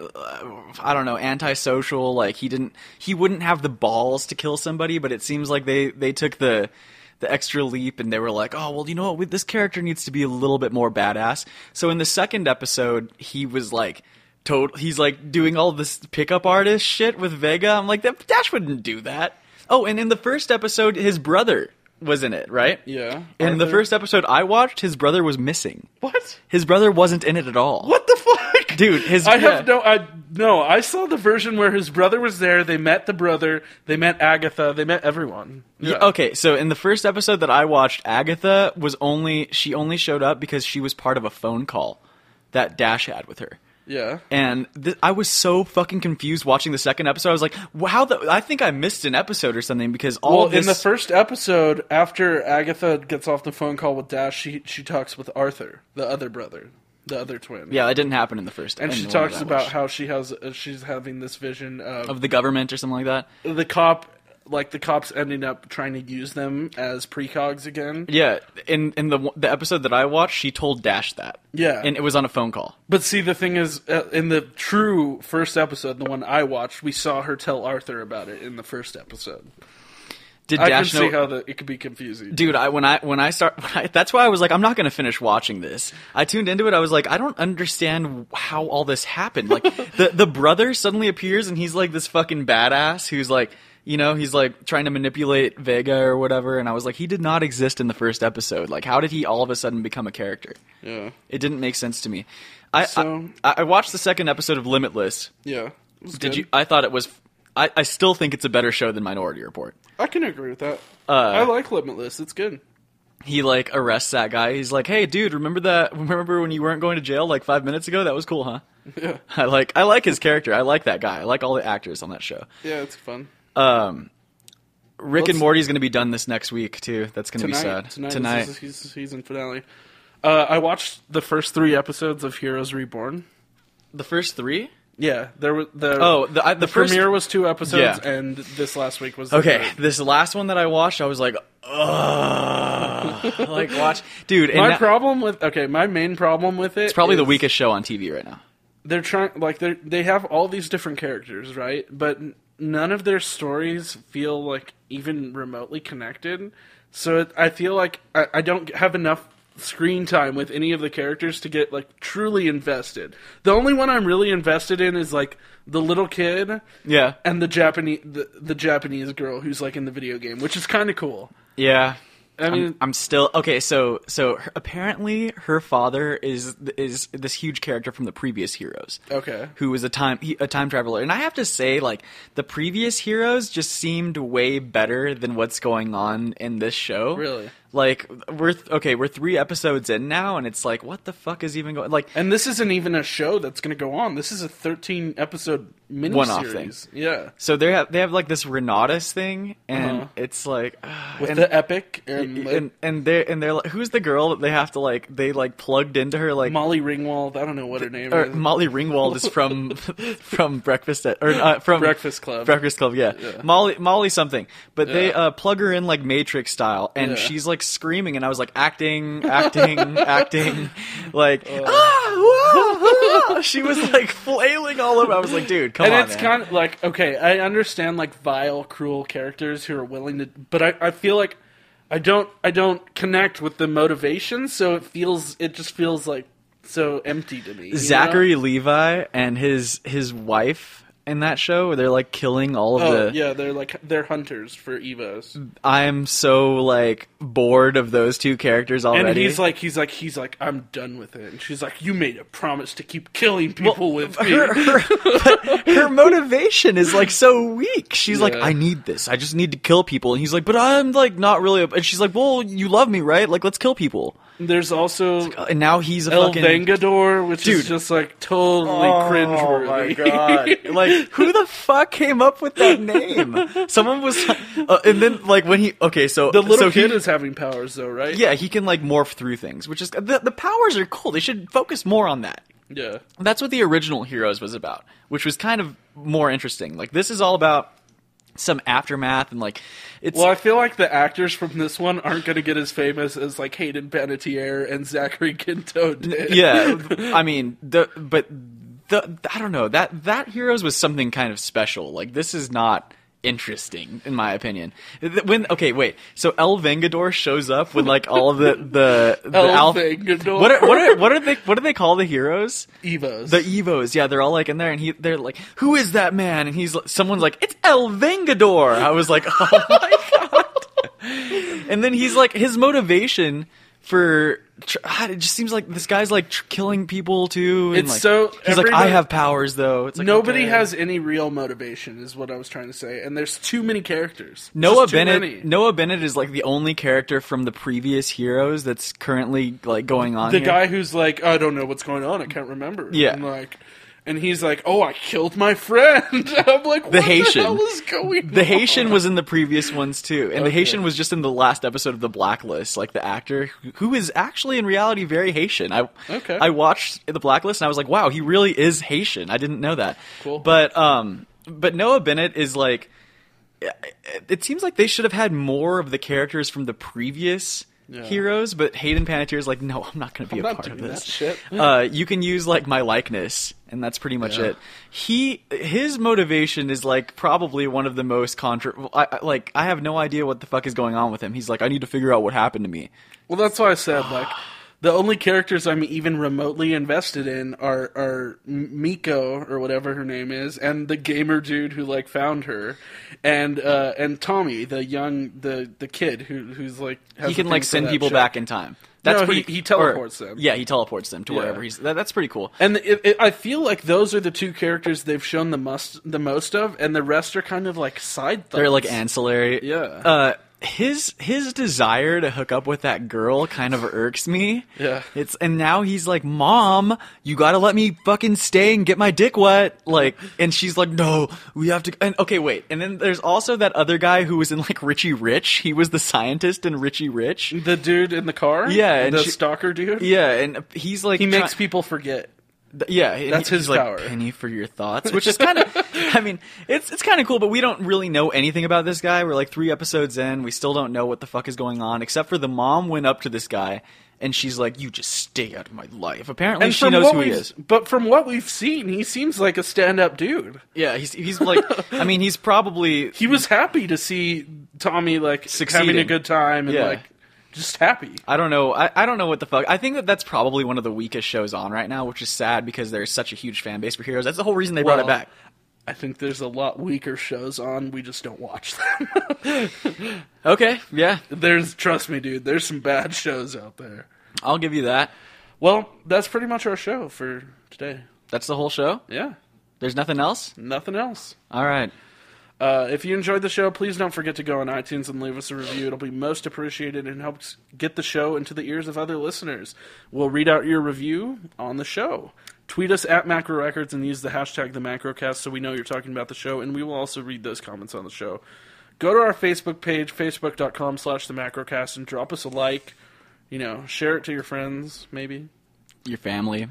I don't know, antisocial, like he didn't, he wouldn't have the balls to kill somebody, but it seems like they, they took the, the extra leap and they were like, oh, well, you know what, this character needs to be a little bit more badass. So in the second episode, he was like, total, he's like doing all this pickup artist shit with Vega. I'm like, that Dash wouldn't do that. Oh, and in the first episode, his brother was in it, right? Yeah. In the first episode I watched, his brother was missing. What? His brother wasn't in it at all. What the fuck? Dude, his... I yeah. have no... I No, I saw the version where his brother was there, they met the brother, they met Agatha, they met everyone. Yeah. Yeah. Okay, so in the first episode that I watched, Agatha was only... She only showed up because she was part of a phone call that Dash had with her. Yeah. And th- I was so fucking confused watching the second episode. I was like, wow, the- I think I missed an episode or something because all well, of this... in the first episode, after Agatha gets off the phone call with Dash, she she talks with Arthur, the other brother, the other twin. Yeah, that didn't happen in the first And in she the one talks that I about watched. how she has uh, she's having this vision of, Of the government or something like that? the cop, like the cops ending up trying to use them as precogs again. Yeah, in in the the episode that I watched, she told Dash that. Yeah. And it was on a phone call. But see, the thing is, uh, in the true first episode, the one I watched, we saw her tell Arthur about it in the first episode. Did I Dash can know... see how the, it could be confusing. Dude, I when I when I start when I, that's why I was like, I'm not going to finish watching this. I tuned into it. I was like, I don't understand how all this happened. Like the the brother suddenly appears and he's like this fucking badass who's like, you know, he's like trying to manipulate Vega or whatever. And I was like, he did not exist in the first episode. Like, how did he all of a sudden become a character? Yeah. It didn't make sense to me. I So- I, I watched the second episode of Limitless. Yeah. It was Did good. you? I thought it was. I, I still think it's a better show than Minority Report. I can agree with that. Uh, I like Limitless. It's good. He like arrests that guy. He's like, "Hey, dude, remember that? Remember when you weren't going to jail like five minutes ago? That was cool, huh?" Yeah. I like I like his character. I like that guy. I like all the actors on that show. Yeah, it's fun. Um, Rick Let's- and Morty's going to be done this next week too. That's going to be sad. Tonight, Tonight. is the season finale. Uh, I watched the first three episodes of Heroes Reborn. The first three. Yeah, there was the Oh, the, I, the, the first premiere was two episodes, Yeah. and this last week was the Okay, third. this last one that I watched, I was like, ugh. Like, watch. Dude, and My na- problem with okay, my main problem with it. it's probably the is weakest show on T V right now. They're trying like they they have all these different characters, right? But n- none of their stories feel like even remotely connected. So it, I feel like I, I don't have enough screen time with any of the characters to get like truly invested. The only one I'm really invested in is like the little kid Yeah. and the Japanese the, the Japanese girl who's like in the video game, which is kind of cool. Yeah. I mean, I'm, I'm still okay. So, so her, apparently, her father is is this huge character from the previous Heroes. okay. Who was a time he, a time traveler, and I have to say, like the previous Heroes just seemed way better than what's going on in this show. Really? Like we're th- okay, we're three episodes in now, and it's like, what the fuck is even going? Like, and this isn't even a show that's going to go on. This is a thirteen episode miniseries. One-off thing. Yeah. So they have they have like this Renatus thing, and Uh-huh. it's like uh, with and, the epic and, like, and and they're and they're like, who's the girl that they have to like they like plugged into her like Molly Ringwald. I don't know what her name or is. Molly Ringwald is from from Breakfast at, or uh, from Breakfast Club. Breakfast Club, yeah. Yeah. Molly Molly something, but they Yeah. uh, plug her in like Matrix style, and Yeah. she's like screaming, and I was like acting, acting, acting, like Uh. ah, wah, ah. She was like flailing all over. I was like, dude, come and on, it's man. kind of like, okay, I understand like vile, cruel characters who are willing to, but I, I feel like I don't I don't connect with the motivation, so it feels it just feels like so empty to me. you Zachary know? Levi and his his wife in that show, where they're like killing all of Oh the. yeah, they're like they're hunters for Evos. I'm so like bored of those two characters already. And he's like, he's like, he's like, I'm done with it. And she's like, you made a promise to keep killing people with me. her, her, but her motivation is like so weak. She's like, Yeah. I need this. I just need to kill people. And he's like, but I'm like not really. And she's like, well, you love me, right? Like, let's kill people. There's also And now he's a El fucking Vengador, which Dude. is just like totally cringeworthy. Oh my god! Like, who the fuck came up with that name? Someone was, uh, and then like when he okay, so the little so kid he, is having powers though, right? yeah, he can like morph through things, which is the the powers are cool. They should focus more on that. Yeah. That's what the original Heroes was about, which was kind of more interesting. Like, this is all about some aftermath and like it's Well, I feel like the actors from this one aren't going to get as famous as like Hayden Panettiere and Zachary Quinto did. yeah. I mean, the but the I don't know that that Heroes was something kind of special. Like, this is not interesting in my opinion. When okay, wait. So El Vengador shows up when like all of the the, the El alpha- Vengador. What are, what are what are they what do they call the heroes? Evos. The Evos, yeah, they're all like in there, and he, they're like, "Who is that man?" And he's, someone's like, "It's El Vengador." I was like, "Oh my god!" And then he's like, his motivation for tr- it just seems like this guy's like tr- killing people too. And It's like, so- he's like, "I everybody- have powers though." It's like, Nobody okay. has any real motivation, is what I was trying to say. And there's too many characters. Noah Just too Bennett. many. Noah Bennett is like the only character from the previous Heroes that's currently like going on. The here. guy who's like, I don't know what's going on. I can't remember. Yeah. And like, and he's like, oh, I killed my friend. I'm like, what The Haitian. the hell is going on? The Haitian was in the previous ones too, and the Okay. Haitian was just in the last episode of The Blacklist, like the actor who- who is actually in reality very Haitian. I Okay. I watched The Blacklist and I was like, wow, he really is Haitian. I didn't know that. Cool. But um, but Noah Bennett is like, it seems like they should have had more of the characters from the previous. Yeah. Heroes, but Hayden Panettiere is like, no, I'm not going to be I'm a not part of doing this. that shit. Uh, you can use like my likeness, and that's pretty much Yeah. it. He his motivation is like probably one of the most contra. I, I- like I have no idea what the fuck is going on with him. He's like, I need to figure out what happened to me. Well, that's why I said, like, the only characters I'm even remotely invested in are, are Miko, or whatever her name is, and the gamer dude who, like, found her, and uh, and Tommy, the young, the, the kid who who's, like, has He a can thing like for send that people chick. back in time. That's No, pretty. he- he teleports or- them. Yeah, he teleports them to Yeah. wherever he's. That, that's pretty cool. And it, it, I feel like those are the two characters they've shown the most, the most of, and the rest are kind of, like, side thugs. They're like ancillary. Yeah. Uh, his his desire to hook up with that girl kind of irks me. Yeah. It's and now he's like, "Mom, you got to let me fucking stay and get my dick wet." Like, and she's like, "No, we have to." And okay, wait. And then there's also that other guy who was in like Richie Rich. He was the scientist in Richie Rich. The dude in the car? Yeah, and The she- stalker dude? Yeah, and he's like He try- makes people forget. Th- Yeah, and That's he- his he's like, power. penny for your thoughts, which is kind of, I mean, it's it's kind of cool, but we don't really know anything about this guy. We're like three episodes in, we still don't know what the fuck is going on, except for the mom went up to this guy, and she's like, "You just stay out of my life." Apparently, And she from knows what who he we've- is. But from what we've seen, he seems like a stand-up dude. Yeah, he's he's like, I mean, he's probably He was happy to see Tommy like Succeeding. having a good time and Yeah. like just happy. I don't know. I, I don't know what the fuck. I think that that's probably one of the weakest shows on right now, which is sad because there's such a huge fan base for Heroes. That's the whole reason they brought it Well, back. I think there's a lot weaker shows on. We just don't watch them. Okay, yeah, There's, trust me, dude. There's some bad shows out there. I'll give you that. Well, that's pretty much our show for today. That's the whole show. Yeah, There's nothing else. nothing else. All right. Uh, if you enjoyed the show, please don't forget to go on iTunes and leave us a review. It'll be most appreciated and helps get the show into the ears of other listeners. We'll read out your review on the show. Tweet us at Macro Records and use the hashtag the Macrocast so we know you're talking about the show, and we will also read those comments on the show. Go to our Facebook page, facebook.com slash the Macrocast, and drop us a like. You know, share it to your friends, maybe. Your family.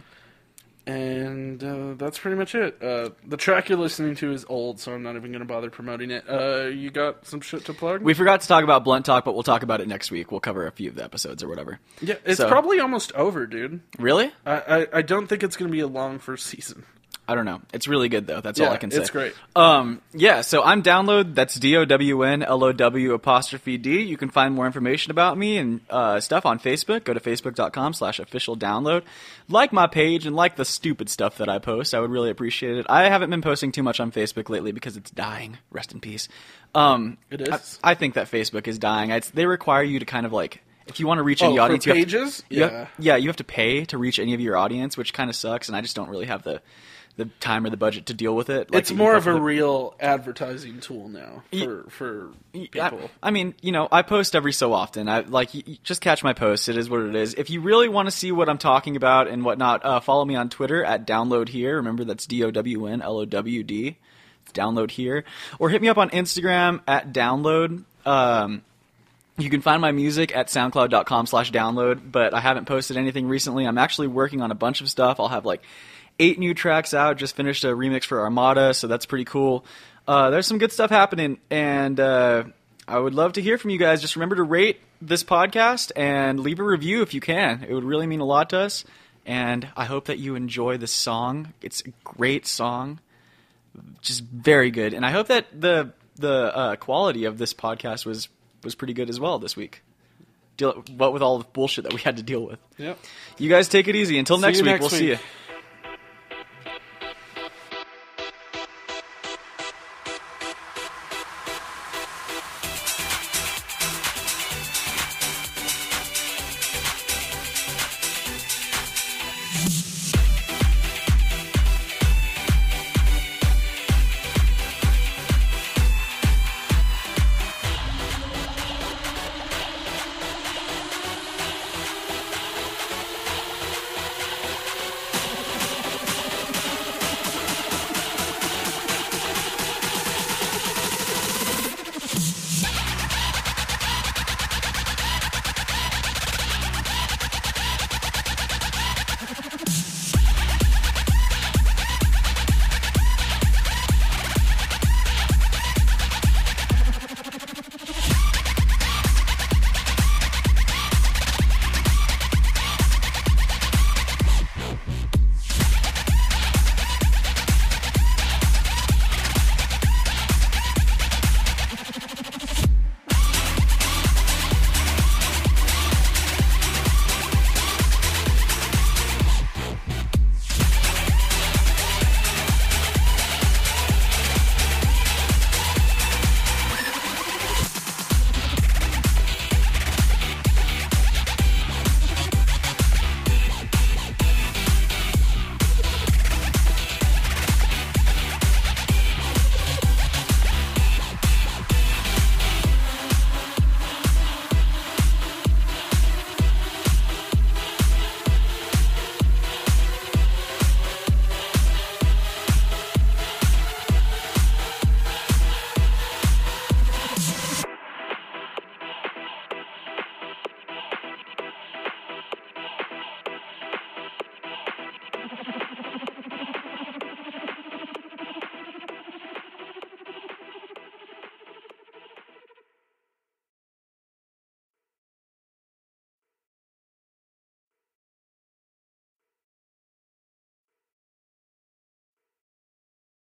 And uh, that's pretty much it. Uh, the track you're listening to is old, so I'm not even going to bother promoting it. Uh, you got some shit to plug? We forgot to talk about Blunt Talk, but we'll talk about it next week. We'll cover a few of the episodes or whatever. Yeah, it's So- probably almost over, dude. Really? I, I, I don't think it's going to be a long first season. I don't know. It's really good, though. That's Yeah, all I can say. it's great. Um, yeah, so I'm Downlow'd. That's D O W N L O W apostrophe D. You can find more information about me and uh, stuff on Facebook. Go to facebook.com slash official download. Like my page and like the stupid stuff that I post. I would really appreciate it. I haven't been posting too much on Facebook lately because it's dying. Rest in peace. Um, It is. I, I think that Facebook is dying. It's, they require you to kind of like... If you want to reach Oh, any for audience, you have to- pages? you have- Yeah. yeah, you have to pay to reach any of your audience, which kind of sucks, and I just don't really have the the time or the budget to deal with it. Like It's the more info of for a the- real advertising tool now Ye- for, for I, people. I mean, you know, I post every so often. I like y- y- just catch my posts. It is what it is. If you really want to see what I'm talking about and whatnot, uh, follow me on Twitter at Download Here. Remember, that's D O W N L O W D. It's Download Here. Or hit me up on Instagram at Download. Um, You can find my music at soundcloud.com slash download, but I haven't posted anything recently. I'm actually working on a bunch of stuff. I'll have like eight new tracks out. Just finished a remix for Armada, so that's pretty cool. Uh, there's some good stuff happening, and uh, I would love to hear from you guys. Just remember to rate this podcast and leave a review if you can. It would really mean a lot to us, and I hope that you enjoy this song. It's a great song, just very good, and I hope that the the uh, quality of this podcast was was pretty good as well this week. Deal, what with all the bullshit that we had to deal with. Yep. You guys take it easy. Until See next you week, next we'll see week. you.